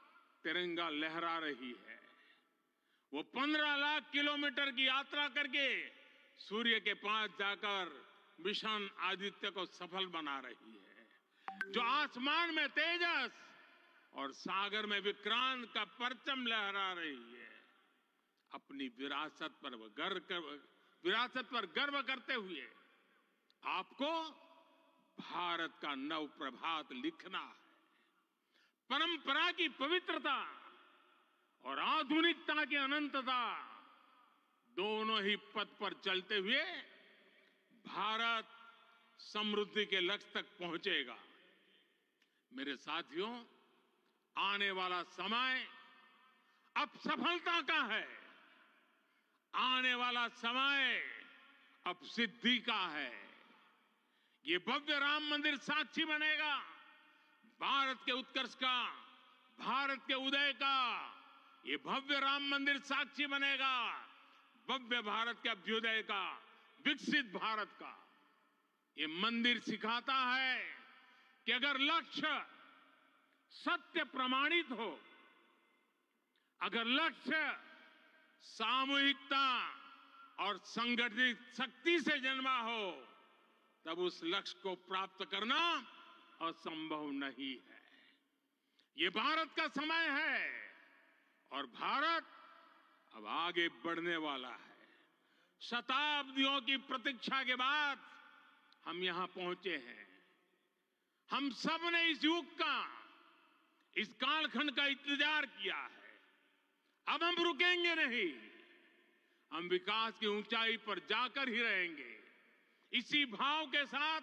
Speaker 9: तिरंगा लहरा रही है। वो पंद्रह लाख किलोमीटर की यात्रा करके सूर्य के पास जाकर मिशन आदित्य को सफल बना रही है। जो आसमान में तेजस और सागर में विक्रांत का परचम लहरा रही है। अपनी विरासत पर गर्व कर, विरासत पर गर्व करते हुए आपको भारत का नव प्रभात लिखना है। परंपरा की पवित्रता और आधुनिकता की अनंतता दोनों ही पथ पर चलते हुए भारत समृद्धि के लक्ष्य तक पहुंचेगा। मेरे साथियों, आने वाला समय अब सफलता का है। आने वाला समय अब सिद्धि का है। ये भव्य राम मंदिर साक्षी बनेगा भारत के उत्कर्ष का, भारत के उदय का। ये भव्य राम मंदिर साक्षी बनेगा भव्य भारत के अभ्युदय का, विकसित भारत का। ये मंदिर सिखाता है कि अगर लक्ष्य सत्य प्रमाणित हो, अगर लक्ष्य सामूहिकता और संगठित शक्ति से जन्मा हो, तब उस लक्ष्य को प्राप्त करना असंभव नहीं है। ये भारत का समय है और भारत अब आगे बढ़ने वाला है। शताब्दियों की प्रतीक्षा के बाद हम यहां पहुंचे हैं। हम सब ने इस युग का, इस कालखंड का इंतजार किया है। अब हम रुकेंगे नहीं। हम विकास की ऊंचाई पर जाकर ही रहेंगे। इसी भाव के साथ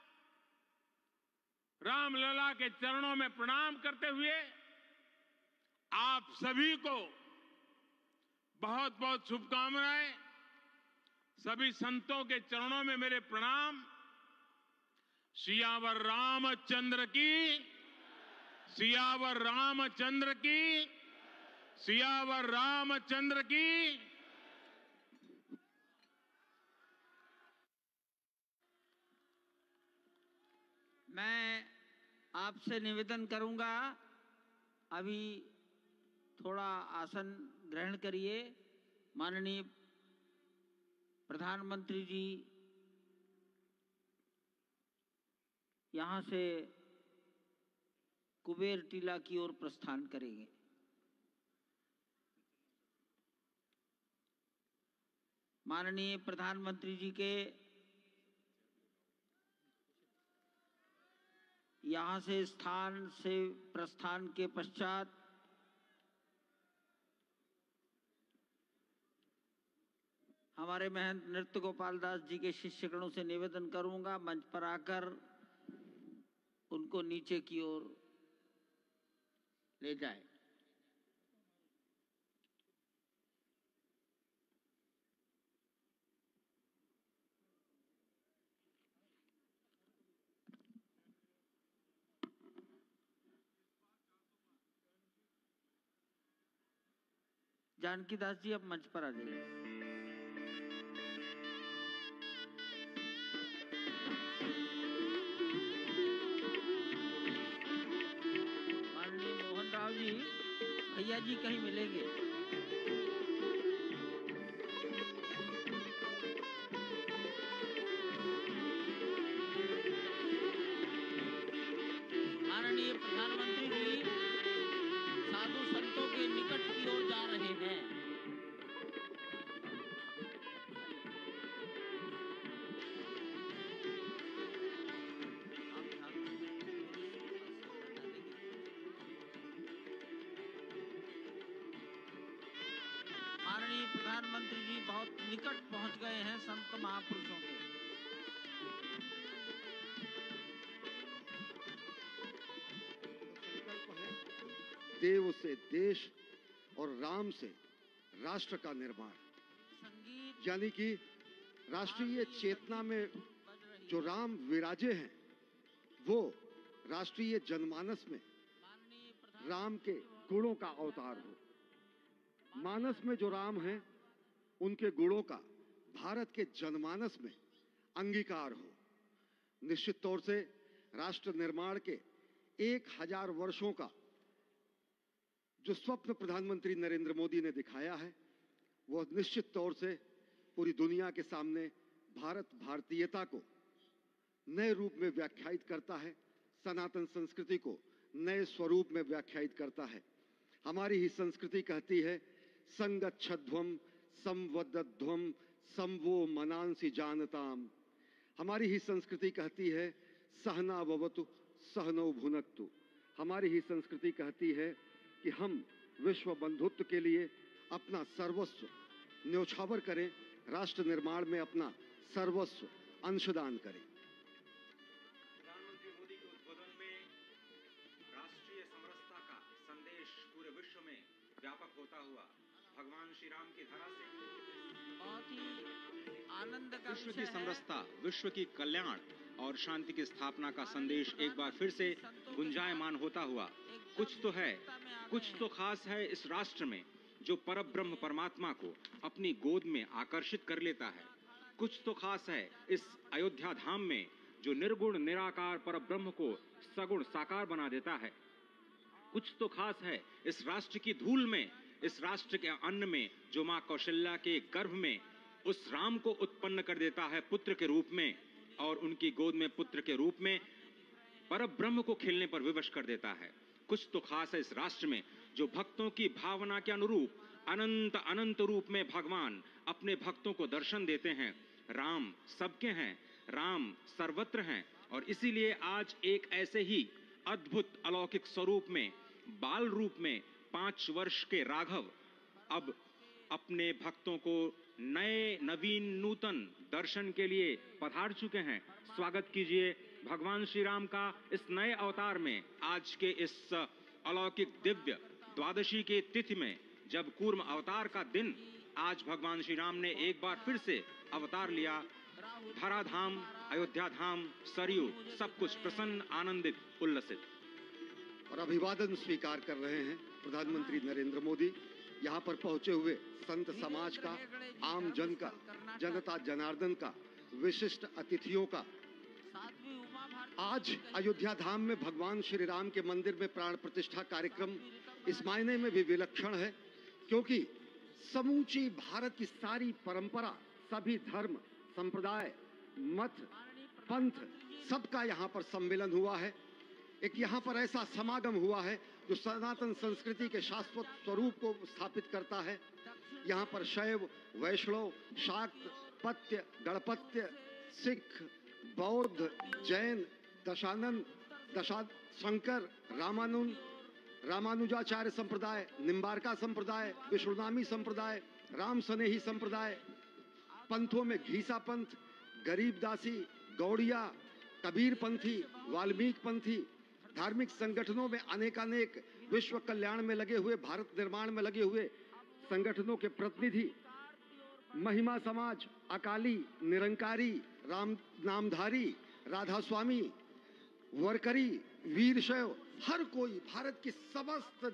Speaker 9: रामलला के चरणों में प्रणाम करते हुए आप सभी को बहुत बहुत शुभकामनाएं। सभी संतों के चरणों में मेरे प्रणाम। सियावर रामचंद्र की, सियावर रामचंद्र की, सियावर रामचंद्र की।
Speaker 3: मैं आपसे निवेदन करूंगा, अभी थोड़ा आसन ग्रहण करिए। माननीय प्रधानमंत्री जी यहां से कुबेर टीला की ओर प्रस्थान करेंगे। माननीय प्रधानमंत्री जी के यहां से स्थान से प्रस्थान के पश्चात हमारे महंत नृत्य गोपाल दास जी के शिष्यगणों से निवेदन करूंगा मंच पर आकर उनको नीचे की ओर ले जाए। जानकी दास जी अब मंच पर आ जाइए। माननीय मोहन राव जी, भैया जी कहीं मिलेंगे। माननीय प्रधानमंत्री जी साधु संतों के निकट की ओर जा रहे हैं। माननीय प्रधानमंत्री जी बहुत निकट पहुंच गए हैं संत महापुरुषों के।
Speaker 4: देव से देश और राम से राष्ट्र का निर्माण, यानी कि राष्ट्रीय चेतना में जो राम विराजे हैं, वो राष्ट्रीय जनमानस में राम के गुणों का अवतार हो। मानस में जो राम हैं, उनके गुणों का भारत के जनमानस में अंगीकार हो। निश्चित तौर से राष्ट्र निर्माण के एक हजार वर्षों का जो स्वप्न प्रधानमंत्री नरेंद्र मोदी ने दिखाया है वह निश्चित तौर से पूरी दुनिया के सामने भारत भारतीयता को नए रूप में व्याख्यायित करता है, सनातन संस्कृति को नए स्वरूप में व्याख्यायित करता है। हमारी ही संस्कृति कहती है संगच्छध्वम संवदध्वम संवो मनांसि जानताम। हमारी ही संस्कृति कहती है सहना भवतु सहनो भुनक्तु। हमारी ही संस्कृति कहती है कि हम विश्व बंधुत्व के लिए अपना सर्वस्व न्योछावर करें, राष्ट्र निर्माण में अपना सर्वस्व अंशदान करें।
Speaker 5: प्रधानमंत्री मोदी के उद्बोधन में राष्ट्रीय समरसता का संदेश पूरे विश्व में व्यापक होता हुआ भगवान श्री राम की धरा से
Speaker 3: बहुत ही आनंद का
Speaker 5: विश्व
Speaker 3: विषय
Speaker 5: की
Speaker 3: है।
Speaker 5: समरसता, विश्व की कल्याण और शांति की स्थापना का संदेश एक बार फिर से गुंजायमान होता हुआ कुछ तो है, कुछ तो खास है इस राष्ट्र में जो परब्रह्म परमात्मा को अपनी गोद में आकर्षित कर लेता है। कुछ तो खास है इस अयोध्या धाम में जो निर्गुण निराकार परब्रह्म को सगुण साकार बना देता है। कुछ तो खास है इस राष्ट्र की धूल में, इस राष्ट्र के अन्न में जो मां कौशल्या के गर्भ में उस राम को उत्पन्न कर देता है पुत्र के रूप में, और उनकी गोद में पुत्र के रूप में परब्रह्म को खिलने पर विवश कर देता है। कुछ तो खास है इस राष्ट्र में जो भक्तों की भावना के अनुरूप अनंत अनंत रूप में भगवान अपने भक्तों को दर्शन देते हैं। राम सबके हैं, राम सर्वत्र हैं, और इसीलिए आज एक ऐसे ही अद्भुत अलौकिक स्वरूप में, बाल रूप में पांच वर्ष के राघव अब अपने भक्तों को नए नवीन नूतन दर्शन के लिए पधार चुके हैं। स्वागत कीजिए भगवान श्री राम का इस नए अवतार में। आज के इस अलौकिक दिव्य द्वादशी के तिथि में, जब कूर्म अवतार का दिन, आज भगवान श्री राम ने एक बार फिर से अवतार लिया। धरा धाम, अयोध्या धाम, सरयू, सब कुछ प्रसन्न, आनंदित, उल्लसित।
Speaker 4: और अभिवादन स्वीकार कर रहे हैं प्रधानमंत्री नरेंद्र मोदी। यहाँ पर पहुंचे हुए संत समाज का, आम जन का, जनता जनार्दन का, विशिष्ट अतिथियों का। आज अयोध्या धाम में भगवान श्री राम के मंदिर में प्राण प्रतिष्ठा कार्यक्रम इस मायने में भी विलक्षण है क्योंकि समूची भारत की सारी परंपरा, सभी धर्म, संप्रदाय, मत, पंथ, सबका यहाँ पर सम्मेलन हुआ है। एक यहाँ पर ऐसा समागम हुआ है जो सनातन संस्कृति के शाश्वत स्वरूप को स्थापित करता है। यहाँ पर शैव, वैष्णव, शाक्त, पत्य, गणपत्य, सिख, बौद्ध, जैन, दशानंद, दशा शंकर, रामानुज, रामानुजाचार्य संप्रदाय, निम्बारका संप्रदाय, विष्णुनामी संप्रदाय, राम स्नेही संप्रदाय, पंथों में घीसा पंथ, गरीबदासी, गौड़िया, कबीर पंथी, वाल्मीकि पंथी, धार्मिक संगठनों में अनेकानेक विश्व कल्याण में लगे हुए, भारत निर्माण में लगे हुए संगठनों के प्रतिनिधि, महिमा समाज, अकाली, निरंकारी, राम नामधारी, राधा स्वामी, वरकरी, वीरशैव, हर कोई भारत की समस्त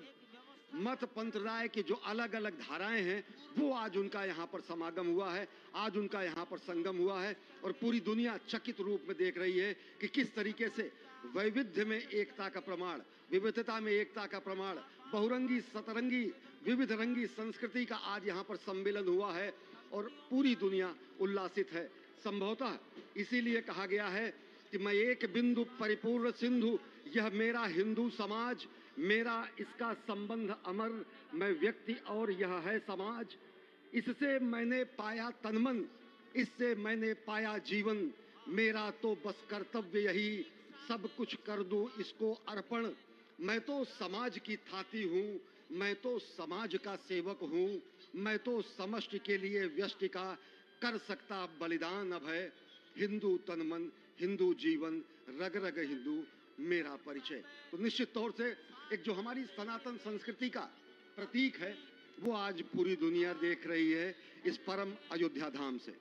Speaker 4: मत पंथराय की जो अलग अलग धाराएं हैं वो आज उनका यहाँ पर समागम हुआ है, आज उनका यहाँ पर संगम हुआ है। और पूरी दुनिया चकित रूप में देख रही है कि किस तरीके से वैविध्य में एकता का प्रमाण, विविधता में एकता का प्रमाण, बहुरंगी सतरंगी विविध रंगी संस्कृति का आज यहाँ पर सम्मेलन हुआ है और पूरी दुनिया उल्लासित है। संभवतः इसीलिए कहा गया है कि मैं एक बिंदु परिपूर्ण सिंधु, यह मेरा हिंदू समाज, मेरा इसका संबंध अमर, मैं व्यक्ति और यह है समाज। इससे मैंने पाया तनमन, इससे मैंने पाया जीवन, मेरा तो बस कर्तव्य यही, सब कुछ कर दूं इसको अर्पण। मैं तो समाज की थाती हूँ, मैं तो समाज का सेवक हूँ, मैं तो समष्टि के लिए व्यष्टि का कर सकता बलिदान अब है। हिंदू तनमन, हिंदू जीवन, रग रग हिंदू मेरा परिचय। तो निश्चित तौर से एक जो हमारी सनातन संस्कृति का प्रतीक है वो आज पूरी दुनिया देख रही है इस परम अयोध्या धाम से।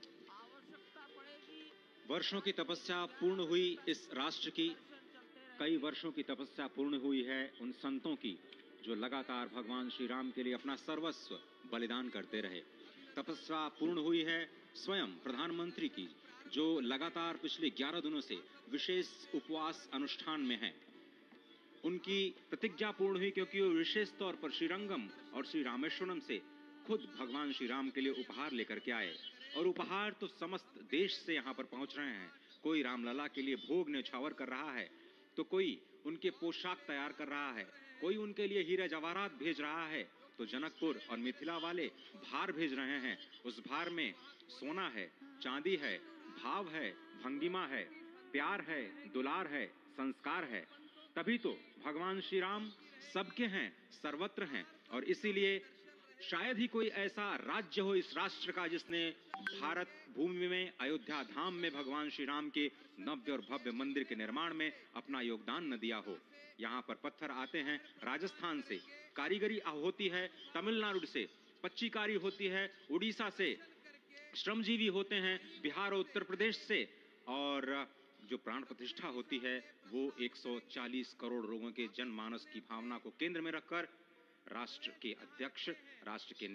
Speaker 5: वर्षों की तपस्या पूर्ण हुई इस राष्ट्र की, कई वर्षों की तपस्या पूर्ण हुई है उन संतों की जो लगातार भगवान श्री राम के लिए अपना सर्वस्व बलिदान करते रहे। तपस्या पूर्ण हुई है स्वयं प्रधानमंत्री की जो लगातार पिछले ग्यारह दिनों से विशेष उपवास अनुष्ठान में हैं। उनकी प्रतिज्ञा पूर्ण हुई, क्योंकि वो विशेष तौर पर श्रीरंगम और श्री रामेश्वरम से खुद भगवान श्री राम के लिए उपहार लेकर के आए। और उपहार तो समस्त देश से यहाँ पर पहुंच रहे हैं। कोई रामलला के लिए भोग न्यौछावर कर रहा है, तो कोई उनके पोशाक तैयार कर रहा है, कोई उनके लिए हीरे जवाहरात भेज रहा है, तो जनकपुर और मिथिला वाले भार भेज रहे हैं। उस भार में सोना है, चांदी है, भाव है, भंगिमा है, प्यार है, दुलार है, संस्कार है। तभी तो भगवान श्री राम सबके हैं, सर्वत्र हैं। और इसीलिए शायद ही कोई ऐसा राज्य हो इस राष्ट्र का जिसने भारत भूमि में, अयोध्या धाम में भगवान श्री राम के नव्य और भव्य मंदिर के निर्माण में अपना योगदान न दिया हो। यहाँ पर पत्थर आते हैं राजस्थान से, कारीगरी होती है तमिलनाडु से, पच्चीकारी होती है उड़ीसा से, श्रमजीवी होते हैं बिहार और उत्तर प्रदेश से, और जो प्राण प्रतिष्ठा होती है वो एक सौ चालीस करोड़ लोगों के जनमानस की भावना को केंद्र में रखकर राष्ट्र के अध्यक्ष, राष्ट्र के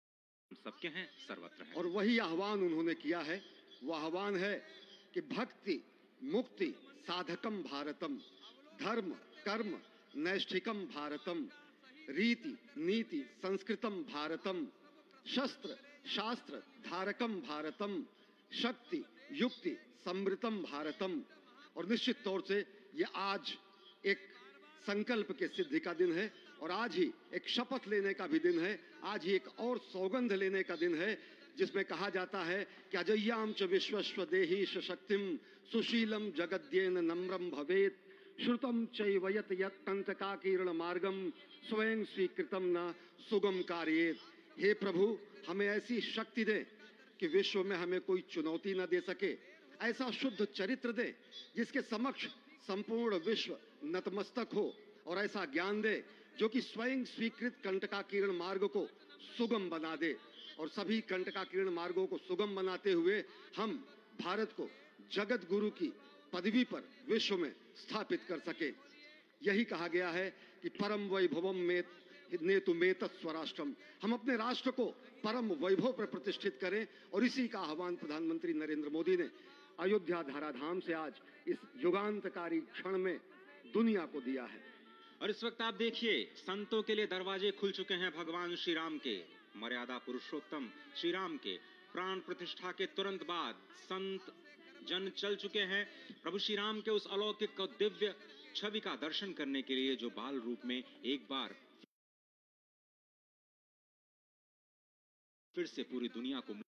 Speaker 5: सबके हैं, सर्वत्र हैं।
Speaker 4: और वही आह्वान उन्होंने किया है। वो आह्वान है कि भक्ति मुक्ति साधकम भारतम, धर्म कर्म नैष्ठिकम भारतम, रीति नीति संस्कृतम भारतम, शस्त्र शास्त्र धारकम भारतम, शक्ति युक्ति समृतम भारतम। और निश्चित तौर से ये आज एक संकल्प के सिद्धि का दिन है, और आज ही एक शपथ लेने का भी दिन है। आज ही एक और सौगंध लेने का दिन है, जिसमें कहा जाता है कि अजय्याम च विश्वस्व देहि शक्तिम सुशीलम जगद्येन नम्रम भवेत, श्रुतम चैवयत यत् कंटकाकीर्ण मार्गम स्वयं स्वीकृतम न सुगम कार्येत। हे प्रभु, हमें ऐसी शक्ति दे कि विश्व में हमें कोई चुनौती न दे सके, ऐसा शुद्ध चरित्र दे जिसके समक्ष संपूर्ण विश्व नतमस्तक हो, और ऐसा ज्ञान दे जो कि स्वयं स्वीकृत कंटकाकीर्ण मार्ग को सुगम बना दे। और सभी कंटकाकीर्ण मार्गों को सुगम बनाते हुए हम भारत को जगत गुरु की पदवी पर विश्व में स्थापित कर सके। यही कहा गया है कि परम वैभवम में नेतु मेतत् स्वराष्ट्रम, हम अपने राष्ट्र को परम वैभव पर प्रतिष्ठित करें। और इसी का आह्वान प्रधानमंत्री नरेंद्र मोदी ने अयोध्या धराधाम से आज इस युगांतकारी क्षण में दुनिया को दिया है।
Speaker 5: और इस वक्त आप देखिए, संतों के लिए दरवाजे खुल चुके हैं भगवान श्री राम के। मर्यादा पुरुषोत्तम श्री राम के प्राण प्रतिष्ठा के तुरंत बाद संत जन चल चुके हैं प्रभु श्री राम के उस अलौकिक और दिव्य छवि का दर्शन करने के लिए, जो बाल रूप में एक बार फिर से पूरी दुनिया को